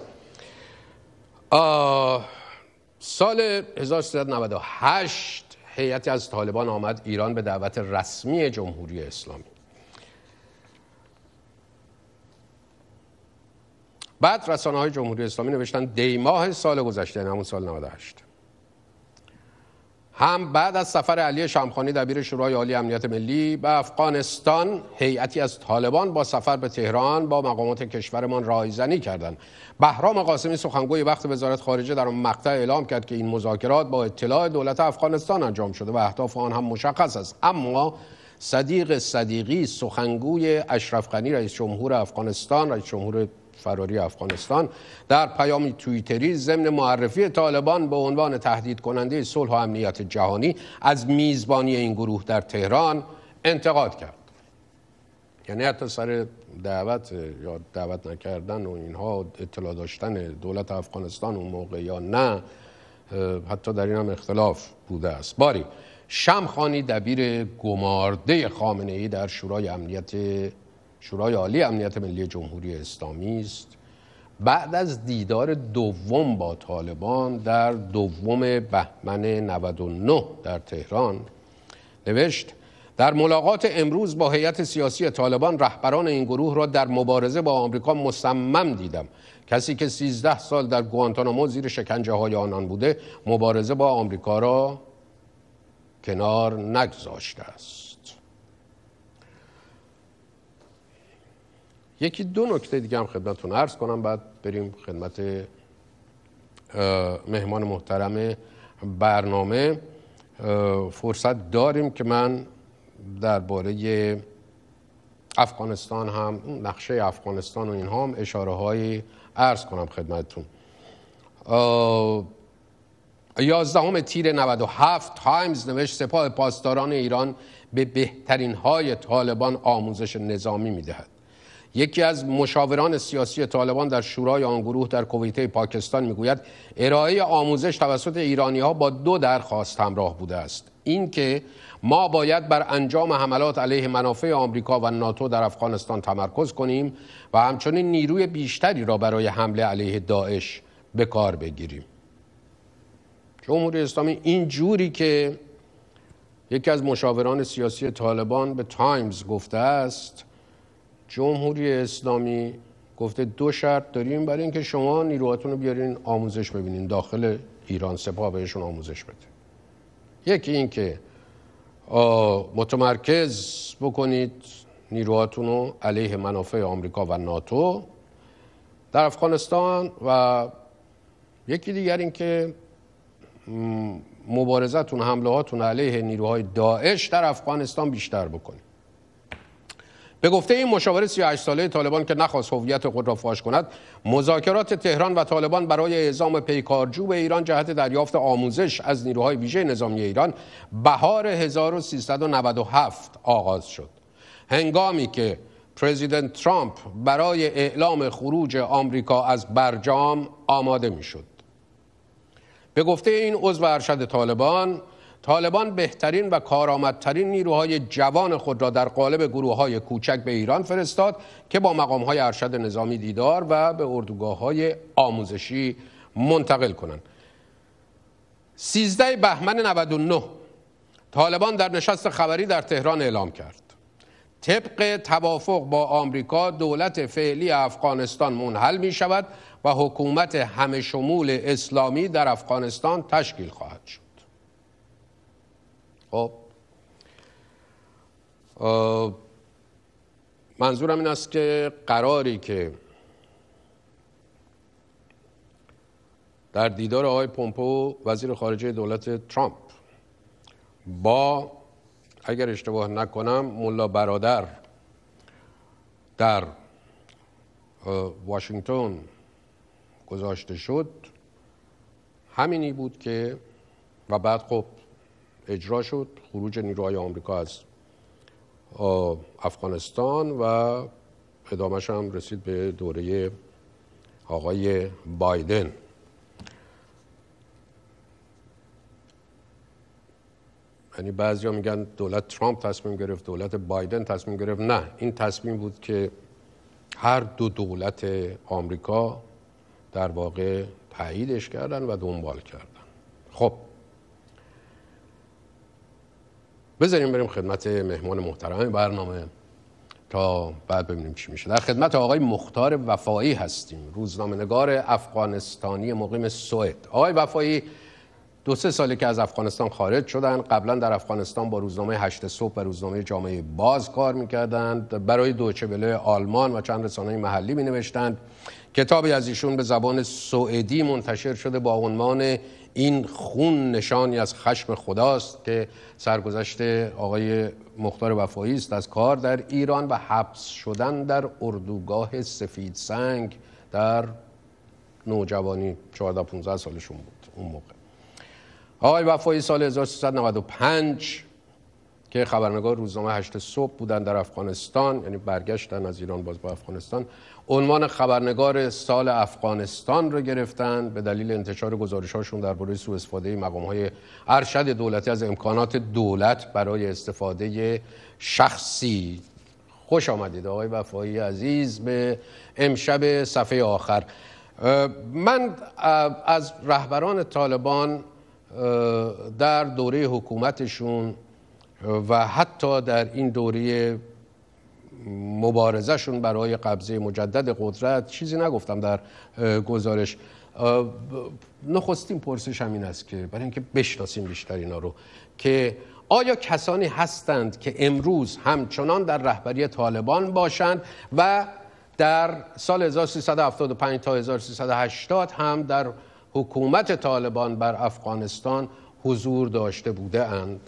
سال 1398 هیئتی از طالبان آمد ایران به دعوت رسمی جمهوری اسلامی. بعد رسانه‌های جمهوری اسلامی نوشتن دیماه سال گذشته، یعنی همون سال 98، هم بعد از سفر علی شمخانی دبیر شورای عالی امنیت ملی به افغانستان، هیئتی از طالبان با سفر به تهران با مقامات کشورمان رایزنی کردند. بهرام قاسمی سخنگوی وقت وزارت خارجه در اون مقطع اعلام کرد که این مذاکرات با اطلاع دولت افغانستان انجام شده و اهداف آن هم مشخص است. اما صدیق صدیقی سخنگوی اشرف غنی رئیس جمهور افغانستان، رئیس جمهور فراری افغانستان، در پیامی توییتری ضمن معرفی طالبان به عنوان تهدید کننده صلح و امنیت جهانی از میزبانی این گروه در تهران انتقاد کرد. یعنی حتی سر دعوت یا دعوت نکردن و اینها، اطلاع داشتن دولت افغانستان اون موقع یا نه، حتی در این هم اختلاف بوده است. باری شمخانی دبیر گمارده خامنه‌ای در شورای عالی امنیت ملی جمهوری اسلامی است. بعد از دیدار دوم با طالبان در 2 بهمن 99 در تهران نوشت: در ملاقات امروز با هیئت سیاسی طالبان، رهبران این گروه را در مبارزه با آمریکا مصمم دیدم. کسی که 13 سال در گوانتانامو زیر شکنجه های آنان بوده، مبارزه با آمریکا را کنار نگذاشته است. یکی 2 نکته دیگه هم خدمتتون عرض کنم، بعد بریم خدمت مهمان محترم برنامه. فرصت داریم که من درباره افغانستان هم، نقشه افغانستان و اینها هم اشاره هایی عرض کنم خدمتتون. 11 تیر 97 تایمز نوشت: سپاه پاسداران ایران به بهترین های طالبان آموزش نظامی میدهد. یکی از مشاوران سیاسی طالبان در شورای آن گروه در کویته پاکستان میگوید ارائه آموزش توسط ایرانی‌ها با 2 درخواست همراه بوده است. این که ما باید بر انجام حملات علیه منافع آمریکا و ناتو در افغانستان تمرکز کنیم و همچنین نیروی بیشتری را برای حمله علیه داعش به کار بگیریم. جمهوری اسلامی این جوری که یکی از مشاوران سیاسی طالبان به تایمز گفته است، جمهوری اسلامی گفته 2 شرط داریم برای اینکه شما نیروهاتون رو بیارین آموزش ببینین داخل ایران، سپاه بهشون آموزش بده. یکی این که متمرکز بکنید نیروهاتون رو علیه منافع آمریکا و ناتو در افغانستان، و یکی دیگر این که مبارزتون، حمله هاتون علیه نیروهای داعش در افغانستان بیشتر بکنید. به گفته این مشاور 38 ساله طالبان که نخواست هویت خود را فاش کند، مذاکرات تهران و طالبان برای اعزام پیکارجو به ایران جهت دریافت آموزش از نیروهای ویژه نظامی ایران بهار 1397 آغاز شد، هنگامی که پرزیدنت ترامپ برای اعلام خروج آمریکا از برجام آماده میشد. به گفته این عضو ارشد طالبان بهترین و کارآمدترین نیروهای جوان خود را در قالب گروه‌های کوچک به ایران فرستاد که با مقام‌های ارشد نظامی دیدار و به اردوگاه‌های آموزشی منتقل کنند. 13 بهمن 99 طالبان در نشست خبری در تهران اعلام کرد: طبق توافق با آمریکا، دولت فعلی افغانستان منحل می شود و حکومت همه شمول اسلامی در افغانستان تشکیل خواهد شد. خب منظورم این است که قراری که در دیدار آقای پومپئو وزیر خارجه دولت ترامپ با، اگر اشتباه نکنم، ملا برادر در واشنگتن گذاشته شد، همینی بود که و بعد خب اجرا شد، خروج نیروهای آمریکا از افغانستان و ادامهش هم رسید به دوره آقای بایدن. یعنی بعضیا میگن دولت ترامپ تصمیم گرفت، دولت بایدن تصمیم گرفت. نه، این تصمیم بود که هر دو دولت آمریکا در واقع تاییدش کردن و دنبال کردن. خب بذاریم بریم خدمت مهمان محترم برنامه تا بعد ببینیم چی میشه. در خدمت آقای مختار وفایی هستیم، روزنامه‌نگار افغانستانی مقیم سوئد. آقای وفایی 2-3 ساله که از افغانستان خارج شدن. قبلا در افغانستان با روزنامه 8 صبح و روزنامه جامعه باز کار میکردند. برای دویچه وله آلمان و چند رسانه محلی می نوشتند. کتابی از ایشون به زبان سوئدی منتشر شده با عنوان این خون نشانی از خشم خداست که سرگذشت آقای مختار وفایی است از کار در ایران و حبس شدن در اردوگاه سفید سنگ در نوجوانی، 14-15 سالشون بود اون موقع. آقای وفایی سال 1395 که خبرنگار روزنامه 8 صبح بودن در افغانستان، یعنی برگشتن از ایران باز با افغانستان، عنوان خبرنگار سال افغانستان رو گرفتن به دلیل انتشار گزارش‌هاشون درباره سوء استفاده مقام‌های ارشد دولتی از امکانات دولت برای استفاده شخصی. خوش آمدید آقای وفایی عزیز به امشب صفحه آخر. من از رهبران طالبان در دوره حکومتشون و حتی در این دوره مبارزهشون برای قبضه مجدد قدرت چیزی نگفتم در گزارش. نخستین پرسش همین است که برای اینکه بشناسیم بیشتر اینا رو، که آیا کسانی هستند که امروز همچنان در رهبری طالبان باشند و در سال 1375 تا 1380 هم در حکومت طالبان بر افغانستان حضور داشته بوده اند؟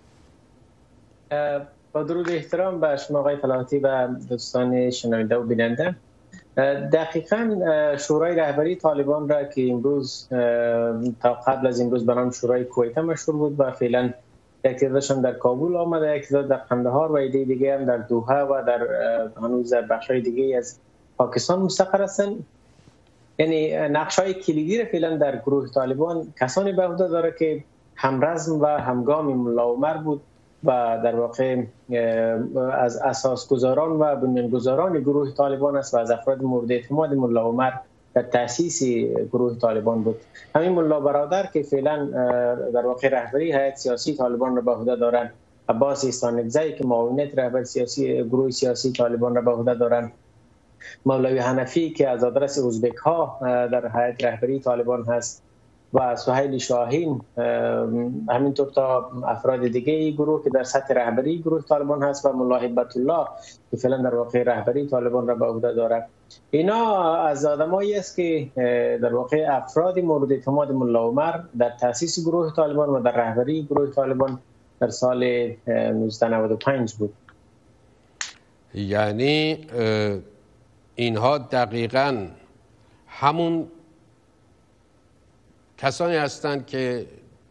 با درود احترام به شما آقای طلعتی و دوستان شنونده و بیننده، دقیقاً شورای رهبری طالبان را که امروز تا قبل از امروز به نام شورای کویته مشهور بود و فعلا یک تعدادشان در کابل آمده، یک تعداد در قندهار و ایده دیگه هم در دوحه و در هنوز در بخش‌های دیگه از پاکستان مستقر هستند. یعنی نقش‌های کلیدی را فعلا در گروه طالبان کسانی به عهده داره که همرزم و همگام ملا عمر بود و در واقع از اساسگزاران و بنیانگذاران گروه طالبان است و از افراد مورد اعتماد ملا عمر در تأسیس گروه طالبان بود. همین ملا برادر که فعلا در واقع رهبری هیئت سیاسی طالبان را به عهده دارند، عباس استانکزی که معاونت رهبر سیاسی گروه سیاسی طالبان را به عهده دارند، مولوی حنفی که از آدرس ازبک ها در هیئت رهبری طالبان هست و سهیل شاهین، همینطور تا افراد دیگه گروه که در سطح رهبری گروه طالبان هست و ملا هبت الله که فعلا در واقع رهبری طالبان را به عهده دارد. اینا از آدمایی است که در واقع افراد مورد اعتماد ملا عمر در تأسیس گروه طالبان و در رهبری گروه طالبان در سال 1995 بود. یعنی اینها دقیقاً همون کسانی هستند که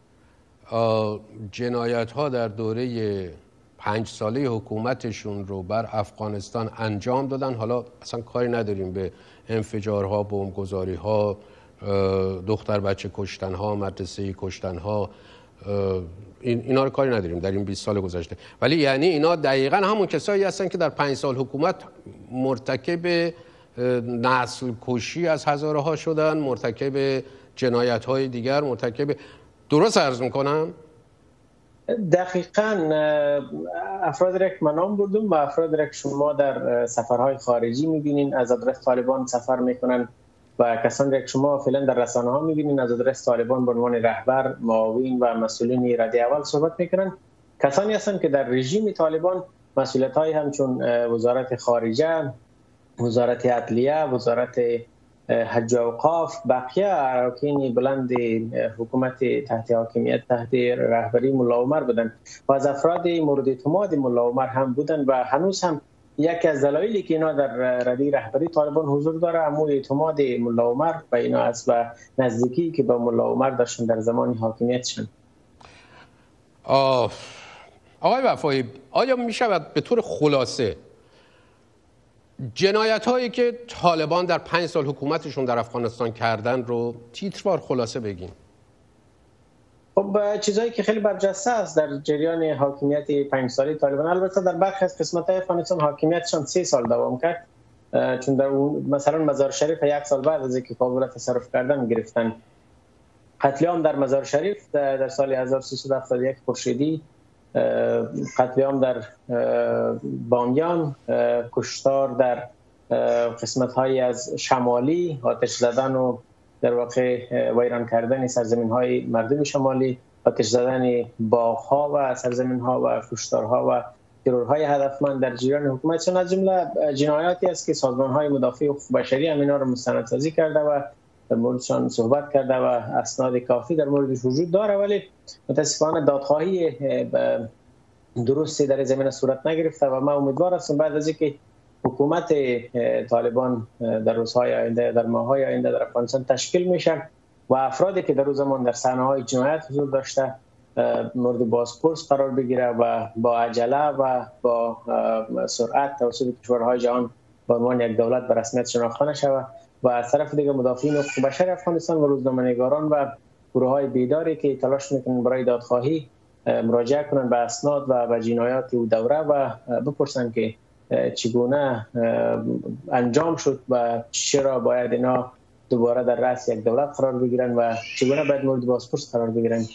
جنایت ها در دوره 5 ساله حکومتشون رو بر افغانستان انجام دادن. حالا اصلا کاری نداریم به انفجارها، بمبگذاری ها، دختر بچه کشتن ها، مدرسه کشتن ها، اینا رو کاری نداریم در این 20 سال گذشته. ولی یعنی اینا دقیقاً همون کسایی هستن که در 5 سال حکومت مرتکب نسل کشی از هزاره ها شدن، مرتکب جنایت های دیگر، مرتکب، درست عرض میکنم؟ دقیقاً افراد را که من نام بردم و افراد را که شما در سفرهای خارجی میبینین از آدرس طالبان سفر میکنن و کسانی را که شما فعلا در رسانه ها میبینین از آدرس طالبان به عنوان رهبر، معاون و مسئولین رده اول صحبت میکنن، کسانی هستند که در رژیم طالبان مسئولیت های همچون وزارت خارجه، وزارت عدلیه، وزارت حج و اوقاف، بقیه اراکین بلند حکومت تحت حاکمیت تحت رهبری ملا عمر بودن و از افراد مورد اعتماد ملا عمر هم بودن و هنوز هم یکی از دلایلی که اینا در رده رهبری طالبان حضور داره همون اعتماد ملا عمر و اینا است و نزدیکی که با ملا عمر داشتن در زمان حاکمیتشون. آقای وفایی، آیا می شود به طور خلاصه جنایت هایی که طالبان در 5 سال حکومتشون در افغانستان کردن رو تیتروار خلاصه بگیم؟ خب چیزایی که خیلی برجسته است در جریان حاکمیت 5 ساله طالبان، البته در برخی از قسمت‌های افغانستان حاکمیتشان 3 سال دوام کرد، چون در مثلا مزار شریف 1 سال بعد از اینکه کابل تصرف کردن گرفتن. قتل عام در مزار شریف در سال 1371 خورشیدی، قتل عام در بامیان، کشتار در قسمت‌های از شمالی، آتش زدن و در واقع ویران کردن سرزمین‌های مردم شمالی، آتش زدن باغ‌ها و سرزمین‌ها و کشتارها و ترورهای هدفمند در جریان حکومتشان، از جمله جنایاتی است که سازمان‌های مدافع حقوق بشری همینا رو مستندسازی کرده و در موردشان صحبت کرده و اسناد کافی در موردش وجود داره، ولی متاسفانه دادخواهی درستی در زمینه صورت نگرفته و ما امیدوار هستم بعد از اینکه حکومت طالبان در روزهای آینده، در ماه‌های آینده در افغانستان تشکیل میشه و افرادی که در روز زمان در صحنه‌های جنایت حضور داشته مورد بازپرس قرار بگیره و با عجله و با سرعت توسط کشورهای جهان به عنوان یک دولت به رسمیت شناخته نشود و از طرف دیگه مدافعین حقوق بشر افغانستان و روزنامه‌نگاران و گروه‌های بیداری که تلاش میکنن برای دادخواهی مراجعه کنن به اسناد و به جنایات او دوره و بپرسن که چگونه انجام شد و چرا باید اینا دوباره در رأس یک دولت قرار بگیرن و چگونه باید مورد بازپرس قرار بگیرن.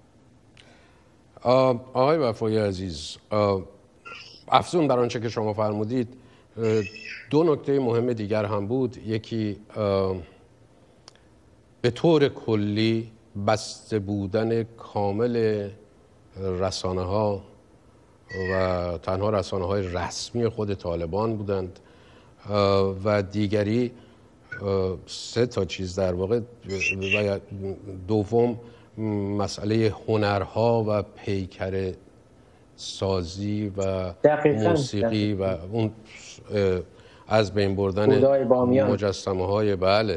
آقای وفایی عزیز، افزون بر آنچه که شما فرمودید، 2 نکته مهم دیگر هم بود. یکی به طور کلی بسته بودن کامل رسانه ها و تنها رسانه های رسمی خود طالبان بودند و دیگری 3 تا چیز در واقع، و دوم مسئله هنرها و پیکر سازی و موسیقی و اون از بین بردن مجسمه های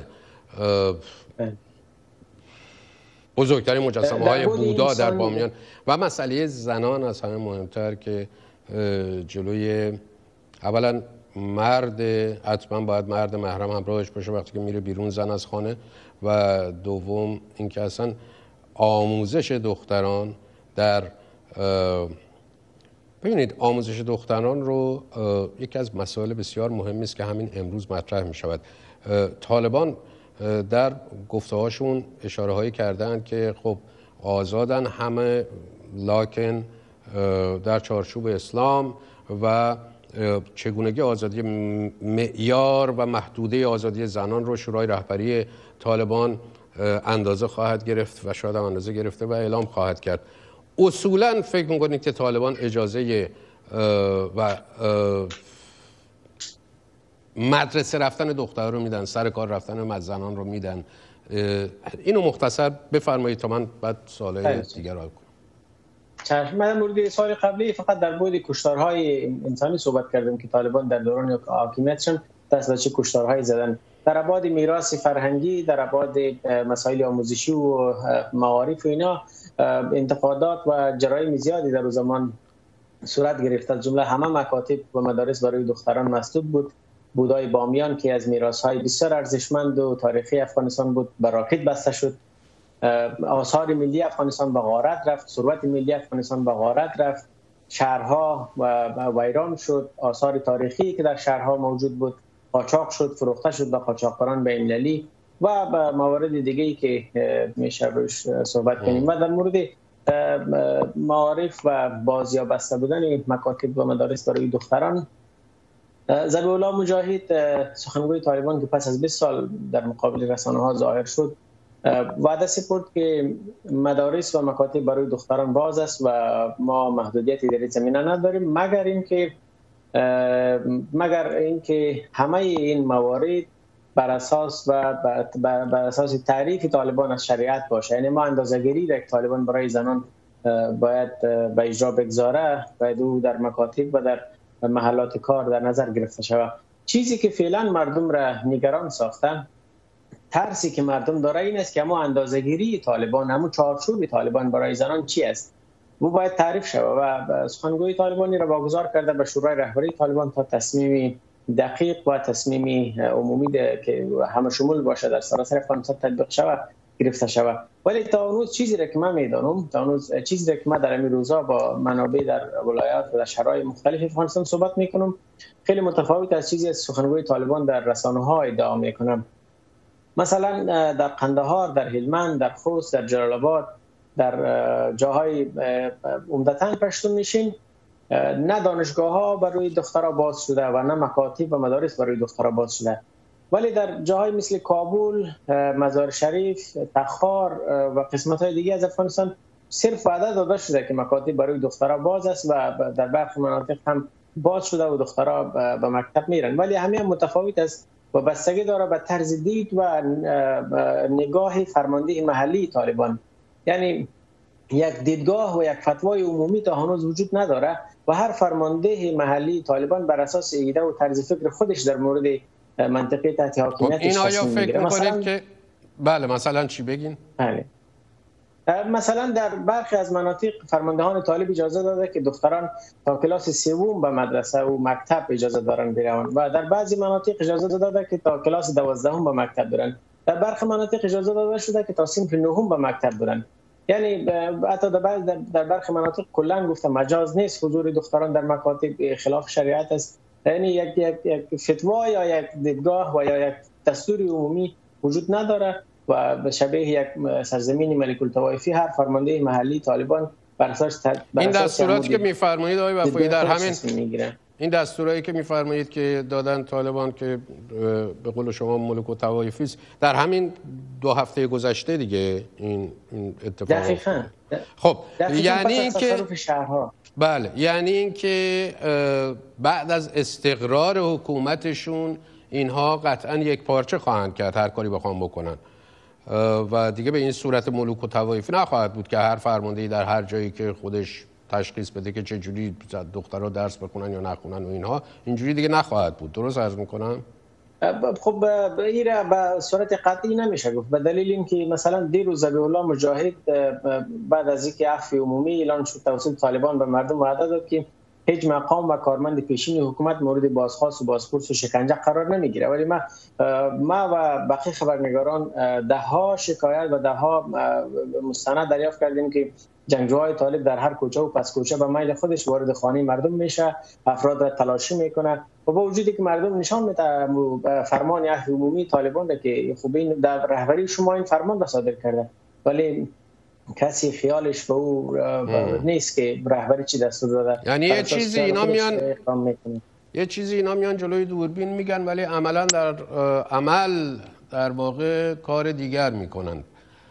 بزرگترین مجسمه های بودا در بامیان و مسئله زنان از همه مهمتر که جلوی اولا مرد حتما باید مرد محرم همراهش باشه وقتی که میره بیرون زن از خانه، و دوم اینکه اصلا آموزش دختران در ببینید آموزش دختران رو یکی از مسائل بسیار مهمی است که همین امروز مطرح می شود. طالبان در گفته‌هاشون اشاره هایی کردن که خب آزادن همه، لکن در چارچوب اسلام و چگونگی آزادی معیار و محدوده آزادی زنان رو شورای رهبری طالبان اندازه خواهد گرفت و شاید هم اندازه گرفته و اعلام خواهد کرد. اصولا فکر میکنید که طالبان اجازه و مدرسه رفتن دخترها رو میدن، سر کار رفتن زنان رو میدن؟ اینو مختصر بفرمایید تا من بعد سوالای دیگر رو کنم. من مورد سوال قبلی فقط در مورد کشتارهای انسانی صحبت کردم که طالبان در دوران حاکمیتشون دست به چه کشتارهایی زدن. در ابعاد میراث فرهنگی، در ابعاد مسائل آموزشی و معارف و اینا انتقادات و جرایم زیادی در زمان صورت گرفت. از جمله همه مکاتب و مدارس برای دختران مسدود بود. بودای بامیان که از میراث‌های بسیار ارزشمند و تاریخی افغانستان بود به راکت بسته شد. آثار ملی افغانستان به غارت رفت، ثروت ملی افغانستان به غارت رفت، شهرها ویران شد، آثار تاریخی که در شهرها موجود بود قاچاق شد، فروخته شد به قاچاقبران بین‌المللی و به موارد دیگه‌ای که میشه روش صحبت کنیم. و در مورد معارف و بازیا بسته بودن مکاتب و مدارس برای دختران، ذبیح الله مجاهد سخنگوی طالبان که پس از 20 سال در مقابل رسانه‌ها ظاهر شد وعده سپرد که مدارس و مکاتب برای دختران باز است و ما محدودیتی در این زمینه نداریم مگر اینکه همه این موارد بر اساس تعریف طالبان از شریعت باشه. یعنی ما اندازه‌گیری را که طالبان برای زنان باید به اجرا بگذاره باید او در مکاتب و در محلات کار در نظر گرفته شود. چیزی که فعلا مردم را نگران ساختن، ترسی که مردم داره این است که همون اندازه‌گیری طالبان، همون چارچوب طالبان برای زنان چی است، او باید تعریف شود و سخنگوی طالبانی را واگذار کرده به شورای رهبری طالبان تا تصمیم دقیق و تصمیم عمومی که همه شمول باشه در سراسر افغانستان تطبیق شود گرفته شود. ولی تا اون روز چیزی را که من میدانم، تا اون روز چیزی را که من در این روزها با منابع در ولایات و در شهرهای مختلف افغانستان صحبت میکنم خیلی متفاوت از چیزی از سخنگوی طالبان در رسانه‌ها ادعا میکنم. مثلا در قندهار، در هلمند، در خوست، در جلال آباد، در جاهای عمدتاً پشتون نشین نه دانشگاه‌ها برای دخترها باز شده و نه مکاتب و مدارس برای دخترها باز شده. ولی در جاهای مثل کابل، مزار شریف، تخار و قسمت‌های دیگه از افغانستان صرف وعده داده شده که مکاتب برای دخترها باز است و در برخی مناطق هم باز شده و دخترها به مکتب میرن. ولی همه متفاوت است و بستگی داره به طرز دید و نگاه فرمانده محلی طالبان. یعنی یک دیدگاه و یک فتوای عمومی تا هنوز وجود نداره و هر فرمانده محلی طالبان بر اساس ایده و طرز فکر خودش در مورد منطقه تحت حاکمیتش این آیا تصمیم فکر میگیره. می‌کنید که بله مثلا چی بگین؟ بله. مثلا در برخی از مناطق فرماندهان طالب اجازه داده که دختران تا کلاس سوم به مدرسه و مکتب اجازه دارن بروند و در بعضی مناطق اجازه داده که تا کلاس 12 به مکتب برن. در برخی مناطق اجازه داده شده که تا صنف 9 به مکتب برن. یعنی حتی در برخی مناطق کلا گفته مجاز نیست حضور دختران در مکاتب، خلاف شریعت است. یعنی یک فتوا یا یک دیدگاه و یا یک دستور عمومی وجود نداره و به شبیه یک سرزمین ملک الطوایفی هر فرمانده محلی طالبان بر اساس این دستوراتی که می‌فرمایید آقای وفایی در همین این دستورایی که می‌فرمایید که دادن طالبان که به قول شما ملک الطوایفی است در همین 2 هفته گذشته دیگه این اتفاق دقیقاً. خب یعنی اینکه بله یعنی اینکه بعد از استقرار حکومتشون اینها قطعا یک پارچه خواهند کرد هر کاری بخوام بکنن و دیگه به این صورت ملوک و طوایفی نخواهد بود که هر فرماندهی در هر جایی که خودش تشخیص بده که چه جوری دخترها درس بخونن یا نخونن و اینها اینجوری دیگه نخواهد بود. درست عرض میکنم؟ خب این به صورت قطعی نمیشه گفت به دلیل اینکه مثلا دیروز ذبیح الله مجاهد بعد از اینکه عفو عمومی اعلان شد توسط طالبان به مردم وعده داد که هیچ مقام و کارمند پیشین حکومت مورد بازخواست و بازپرس و شکنجه قرار نمیگیره. ولی ما و بقیه خبرنگاران ده ها شکایت و ده ها مستند دریافت کردیم که جنگجوهای طالب در هر کوچه و پس کوچه به میل خودش وارد خانه مردم میشه، افراد را تلاشی میکنه و با وجودی که مردم نشان میده فرمان عفو عمومی طالبان را که خب این در رهبری شما این فرمان را صادر کرده، ولی کسی خیالش به او نیست که رهبری چی دستور داده. یعنی یه چیزی اینا میان جلوی دوربین میگن ولی عملا در عمل در واقع کار دیگر میکنن.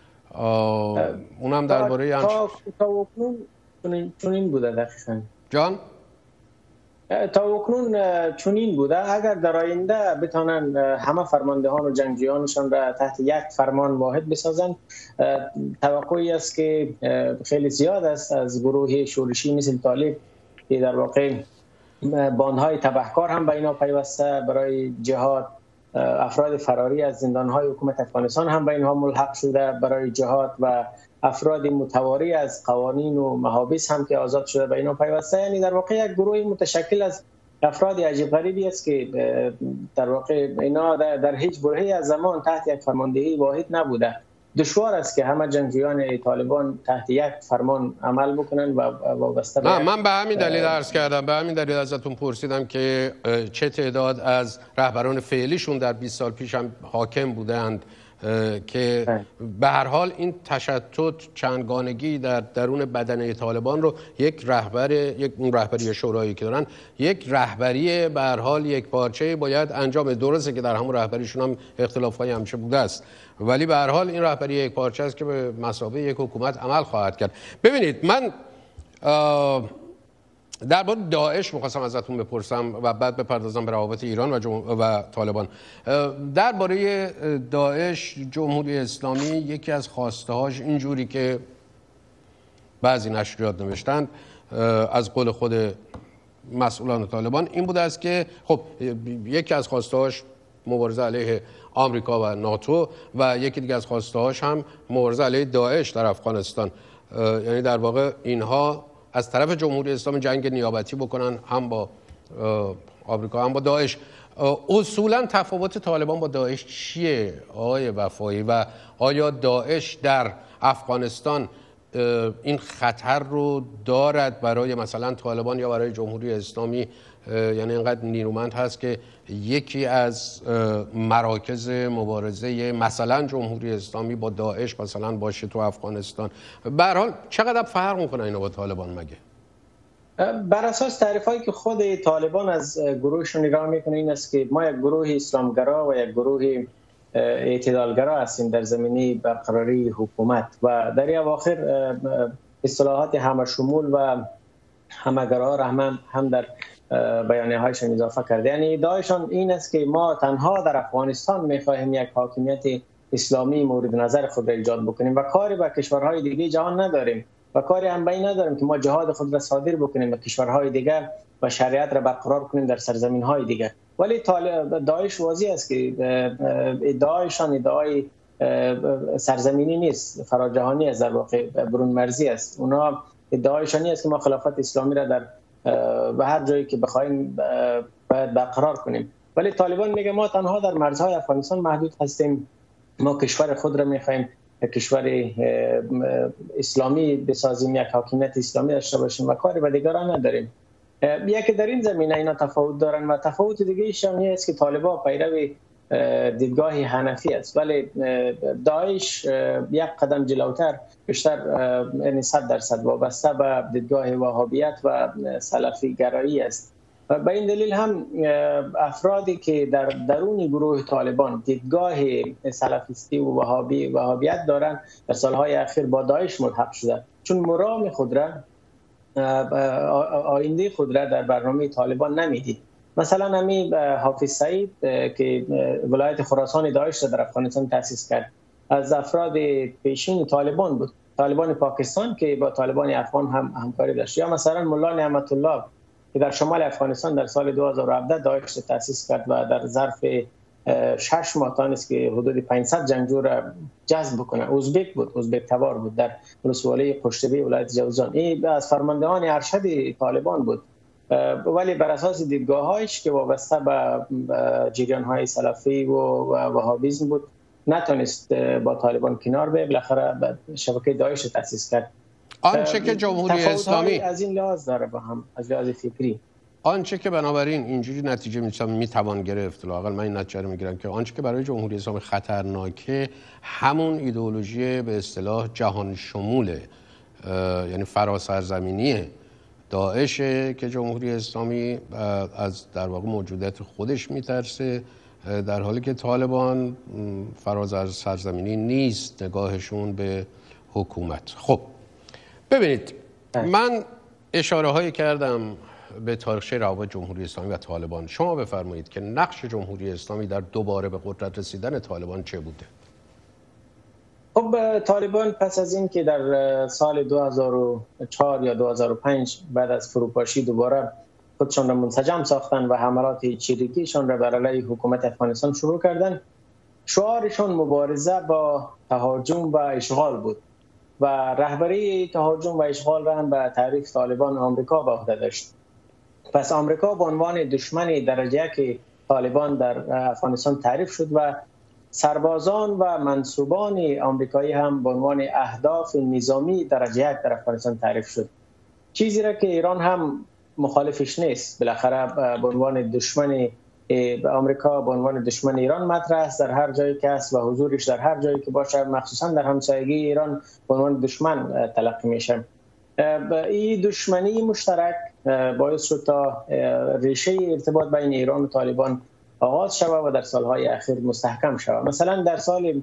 اونم درباره تا اکنون چنین بوده. دقیقاً جان تا اکنون چنین بوده. اگر در آینده بتانن همه فرماندهان و جنگجویانشان را تحت یک فرمان واحد بسازن، توقعی است که خیلی زیاد است از گروه شورشی مثل طالب که در واقع باندهای تبهکار هم به اینا پیوسته برای جهاد، افراد فراری از زندانهای حکومت افغانستان هم به اینها ملحق شده برای جهاد و افراد متواری از قوانین و محابس هم که آزاد شده به اینا پیوسته. یعنی در واقع یک گروه متشکل از افراد عجیب غریبی است که در واقع اینا در هیچ برهه‌ای از زمان تحت یک فرماندهی واحد نبوده. دشوار است که همه جنگجویان طالبان تحت یک فرمان عمل بکنن و وابسته نه. من به همین دلیل عرض کردم، به همین دلیل ازتون پرسیدم که چه تعداد از رهبران فعلیشون در 20 سال پیش هم حاکم بودند که به هر حال این تشتت چندگانگی در درون بدنه طالبان رو یک اون رهبری شورایی که دارن یک رهبری به هر حال یک پارچه باید انجام. درسته که در همون رهبریشون هم اختلاف‌های همیشه بوده است ولی به هر حال این رهبری یک پارچه است که به مثابه یک حکومت عمل خواهد کرد. ببینید من درباره داعش می‌خواستم ازتون بپرسم و بعد بپردازم به روابط ایران و طالبان. درباره داعش جمهوری اسلامی یکی از خواسته‌هاش اینجوری که بعضی نشریات نوشتند از قول خود مسئولان طالبان این بوده است که خب یکی از خواسته‌هاش مبارزه علیه آمریکا و ناتو و یکی دیگه از خواسته‌هاش هم مبارزه علیه داعش در افغانستان. یعنی در واقع اینها از طرف جمهوری اسلامی جنگ نیابتی بکنن هم با آمریکا هم با داعش. اصولا تفاوت طالبان با داعش چیه آقای وفایی و آیا داعش در افغانستان این خطر رو دارد برای مثلا طالبان یا برای جمهوری اسلامی؟ یعنی اینقدر نیرومند هست که یکی از مراکز مبارزه مثلا جمهوری اسلامی با داعش مثلا باشه تو افغانستان. به هر حال چقدر فرق میکنه اینا با طالبان مگه؟ بر اساس تعریفایی که خود طالبان از گروهشون نگاه میکنه این است که ما یک گروه اسلامگرا و یک گروه اعتدالگرا هستیم در زمینه برقراری حکومت و در اواخر اصطلاحات همه شمول و همگرا را هم در بیانیه هایشان اضافه کرده. یعنی ادعایشان این است که ما تنها در افغانستان میخواهیم یک حاکمیت اسلامی مورد نظر خود را ایجاد بکنیم و کاری به کشورهای دیگه جهان نداریم و کاری هم به این نداریم که ما جهاد خود را صادر بکنیم و کشورهای دیگر و شریعت را برقرار کنیم در سرزمین‌های دیگر. ولی داعش واضح است که ادعایشان ادعای سرزمینی نیست، فراجهانی است، در واقع برون مرزی است. اونا ادعایشان است که ما خلافت اسلامی را در به هر جایی که بخوایم باید برقرار کنیم. ولی طالبان میگه ما تنها در مرزهای افغانستان محدود هستیم، ما کشور خود را میخوایم کشور اسلامی بسازیم، یک حاکمیت اسلامی داشته باشیم و کاری به دیگران نداریم. یکی در این زمینه اینا تفاوت دارن و تفاوت دیگه ایش هم است که طالبان پیرو دیدگاه حنفی است ولی داعش یک قدم جلوتر بیشتر یعنی 100% وابسته به دیدگاه وهابیت و سلفی گرایی است و به این دلیل هم افرادی که در درون گروه طالبان دیدگاه سلفیستی و وهابیت دارند در سالهای اخیر با داعش ملحق شده، چون مرام خود را آینده خود را در برنامه طالبان نمیدید. مثلا همین حافظ سعید که ولایت خراسان داعش را در افغانستان تأسیس کرد از افراد پیشین طالبان بود، طالبان پاکستان که با طالبان افغان هم همکاری داشت. یا مثلا ملا نعمت الله که در شمال افغانستان در سال 2017 داعش را تأسیس کرد و در ظرف 6 ماه تانست که حدود 500 جنگجو را جذب بکنه. ازبک بود، ازبک تبار بود در ولسوالی قشتبه ولایت جوزجان. این از فرماندهان ارشد طالبان بود ولی بر اساس دیدگاه‌هایش که وابسته به جریان‌های سلفی و وهابیسم بود نتونست با طالبان کنار بیاید، بالاخره شبکه داعش تأسیس کرد. آنچه که جمهوری اسلامی از این لحاظ داره با هم از لحاظ فکری، آنچه که بنابراین اینجوری نتیجه میتوان گرفت، لااقل من این نتیجه رو میگیرم که آنچه که برای جمهوری اسلامی خطرناکه همون ایدئولوژی به اصطلاح جهان شموله، یعنی فراسرزمینیه داعشه که جمهوری اسلامی از در واقع موجودیت خودش میترسه، در حالی که طالبان فراسرزمینی نیست نگاهشون به حکومت. خب ببینید من اشاره هایی کردم به تاریخچه روابط جمهوری اسلامی و طالبان. شما بفرمایید که نقش جمهوری اسلامی در دوباره به قدرت رسیدن طالبان چه بوده؟ خب طالبان پس از این که در سال 2004 یا 2005 بعد از فروپاشی دوباره خودشان را منسجم ساختن و حملات چریکیشان را بر علیه حکومت افغانستان شروع کردن، شعارشان مبارزه با تهاجم و اشغال بود و رهبری تهاجم و اشغال را هم به تعریف طالبان آمریکا به عهده داشت. پس آمریکا به عنوان دشمن درجه یک طالبان در افغانستان تعریف شد و سربازان و منصوبان آمریکایی هم به عنوان اهداف نظامی درجه یک در افغانستان تعریف شد، چیزی را که ایران هم مخالفش نیست. بالاخره به عنوان دشمن آمریکا به عنوان دشمن ایران مطرح است در هر جایی که است و حضورش در هر جایی که باشه، مخصوصا در همسایگی ایران به عنوان دشمن تلقی میشه. این دشمنی مشترک باعث شد تا ریشه ارتباط بین ایران و طالبان آغاز شود و در سالهای اخیر مستحکم شود. مثلا در سال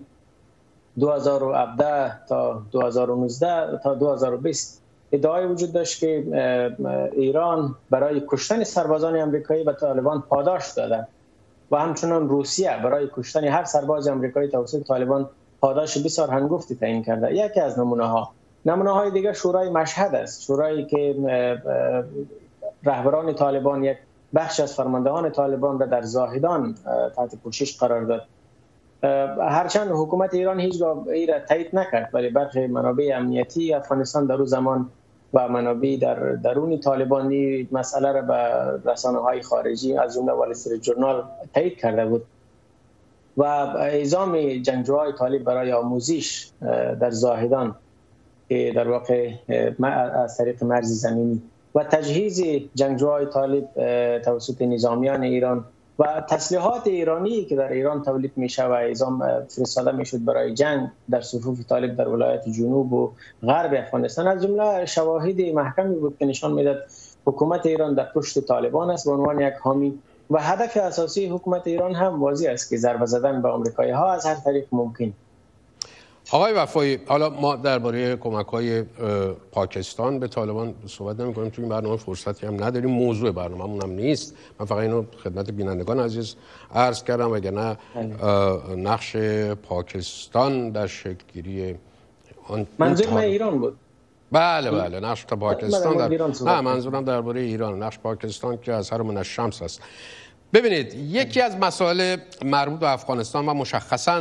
2017 تا 2019 تا 2020 ادعای وجود داشت که ایران برای کشتن سربازان آمریکایی و طالبان پاداش دادن و همچنان روسیه برای کشتن هر سرباز آمریکایی توسط طالبان پاداش بسیار هنگفتی تعیین کرده. یکی از نمونه‌های دیگر شورای مشهد است، شورایی که رهبران طالبان یک بخش از فرماندهان طالبان را در زاهدان تحت پوشش قرار داد. هرچند حکومت ایران هیچگاه این را تایید نکرد ولی برخی منابع امنیتی افغانستان در اون زمان و منابع در درون طالبانی مسئله را به رسانه‌های خارجی از جمله وال استریت جورنال تایید کرده بود و اعزام جنگجوهای طالب برای آموزش در زاهدان که در واقع از طریق مرز زمینی و تجهیز جنگجوهای طالب توسط نظامیان ایران و تسلیحات ایرانی که در ایران تولید میشه و اعزام فرستاده میشد برای جنگ در صفوف طالب در ولایت جنوب و غرب افغانستان از جمله شواهد محکمی بود که نشان میداد حکومت ایران در پشت طالبان است به عنوان یک حامی و هدف اساسی حکومت ایران هم واضح است که ضربه زدن به آمریکایی ها از هر طریق ممکن. آقای وفایی، حالا ما درباره کمک‌های پاکستان به طالبان صحبت نمی‌کنیم، تو این برنامه فرصتی هم نداریم، موضوع برنامه‌مون هم نیست. من فقط اینو خدمت بینندگان عزیز عرض کردم وگرنه نقش پاکستان در شکل‌گیری منظور من ایران بود. بله نقش پاکستان نه، منظورم درباره ایران، نقش پاکستان که از هر من الشمس است. ببینید، یکی از مسائل مربوط به افغانستان و مشخصاً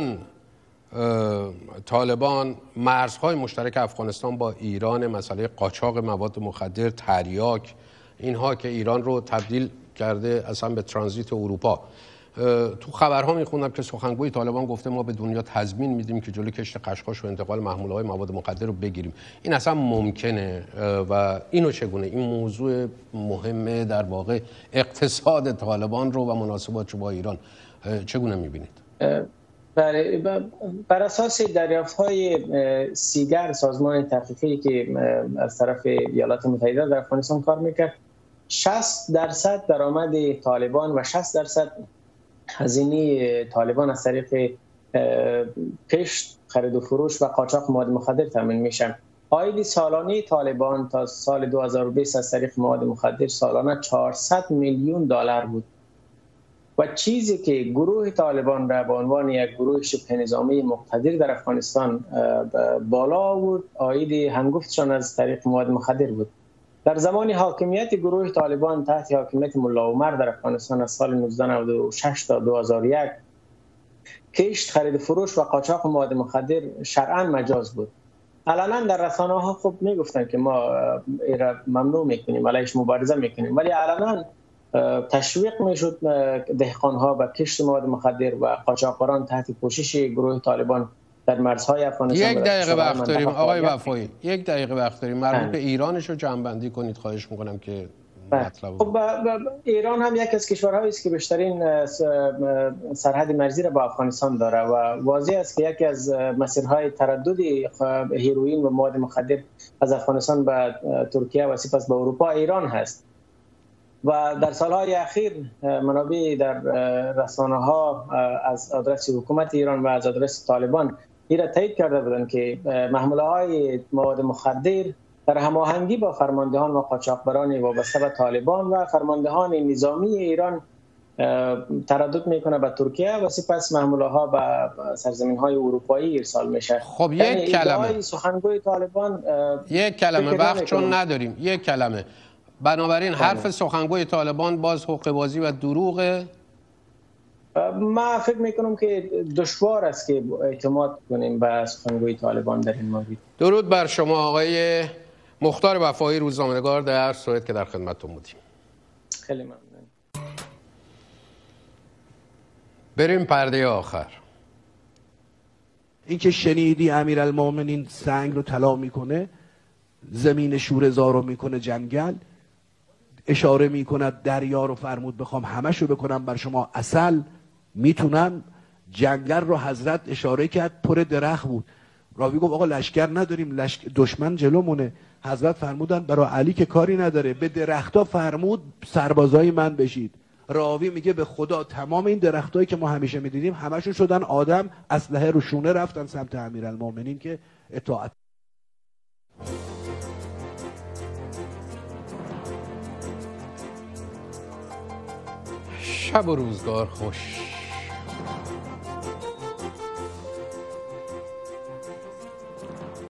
طالبان مرزهای مشترک افغانستان با ایران، مسئله قاچاق مواد مخدر، تریاک، اینها که ایران رو تبدیل کرده اصلا به ترانزیت اروپا. تو خبرها میخوندم که سخنگوی طالبان گفته ما به دنیا تضمین میدیم که جلوی کشت قشقاش و انتقال محموله‌های مواد مخدر رو بگیریم. این اصلا ممکنه و اینو چگونه این موضوع مهمه در واقع اقتصاد طالبان رو و مناسبات با ایران چگونه میبینید؟ بر اساس دریافت‌های سیگر، سازمان تحقیقی که از طرف ایالات متحده در افغانستان کار میکرد، 60% درآمد طالبان و 60% هزینه طالبان از طریق کشت، خرید و فروش و قاچاق مواد مخدر تامین میشن. عاید سالانه طالبان تا سال 2020 از طریق مواد مخدر سالانه 400 میلیون دلار بود و چیزی که گروه طالبان را به عنوان یک گروه شبه نظامی مقتدر در افغانستان بالا آورد، عاید هنگفتشان از طریق مواد مخدر بود. در زمان حاکمیت گروه طالبان تحت حاکمیت ملا عمر در افغانستان از سال 1996 تا 2001 کشت، خرید فروش و قاچاق مواد مخدر شرعاً مجاز بود. علنا در رسانه‌ها خوب میگفتن که ما ایران ممنوع میکنیم، علیش مبارزه میکنیم، ولی علنا تشویق میشد دهقان‌ها به کشت مواد مخدر و قاچاقبران تحت پوشش گروه طالبان در مرزهای افغانستان. یک دقیقه وقت داریم آقای وفایی، یک دقیقه وقت داریم. مربوط به ایرانش رو جمع‌بندی کنید خواهش میکنم که مطلب. خب ایران هم یک از کشورهایی است که بیشترین سرحد مرزی را با افغانستان داره و واضح است که یکی از مسیرهای تردد هیروئین و مواد مخدر از افغانستان به ترکیه و سپس به اروپا ایران هست. و در سالهای اخیر منابع در رسانه‌ها از آدرس حکومت ایران و از آدرس طالبان این تایید کرده بودند که محموله‌های مواد مخدر در هماهنگی با فرماندهان و قاچاقبران وابسته به طالبان و فرماندهان نظامی ایران تردد میکنه به ترکیه و سپس محموله‌ها به سرزمین‌های اروپایی ارسال میشه. خب یک کلمه سخنگوی طالبان، یک کلمه وقت چون نداریم، یک کلمه. بنابراین حرف سخنگوی طالبان باز حقه‌بازی و دروغه. ما فکر میکنم که دشوار است که اعتماد کنیم به سخنگوی طالبان در این مورد. درود بر شما آقای مختار وفایی، روزنامه‌نگار در سوئد که در خدمتتون بودیم. خیلی ممنون. بریم پرده آخر. این که شنیدی امیرالمومنین سنگ رو طلا میکنه، زمین شوره‌زار رو میکنه جنگل، اشاره میکند دریا رو فرمود بخوام همش رو بکنم بر شما عسل، میتونم. جنگل رو حضرت اشاره کرد پر درخت بود. راوی گفت آقا لشکر نداریم، دشمن جلومونه. حضرت فرمودن برای علی که کاری نداره، به درختا فرمود سربازای من بشید. راوی میگه به خدا تمام این درختایی که ما همیشه میدیدیم همشون شدن آدم، اسلحه رو شونه رفتن سمت امیرالمومنین که اطاعت. شب و روزگار خوش.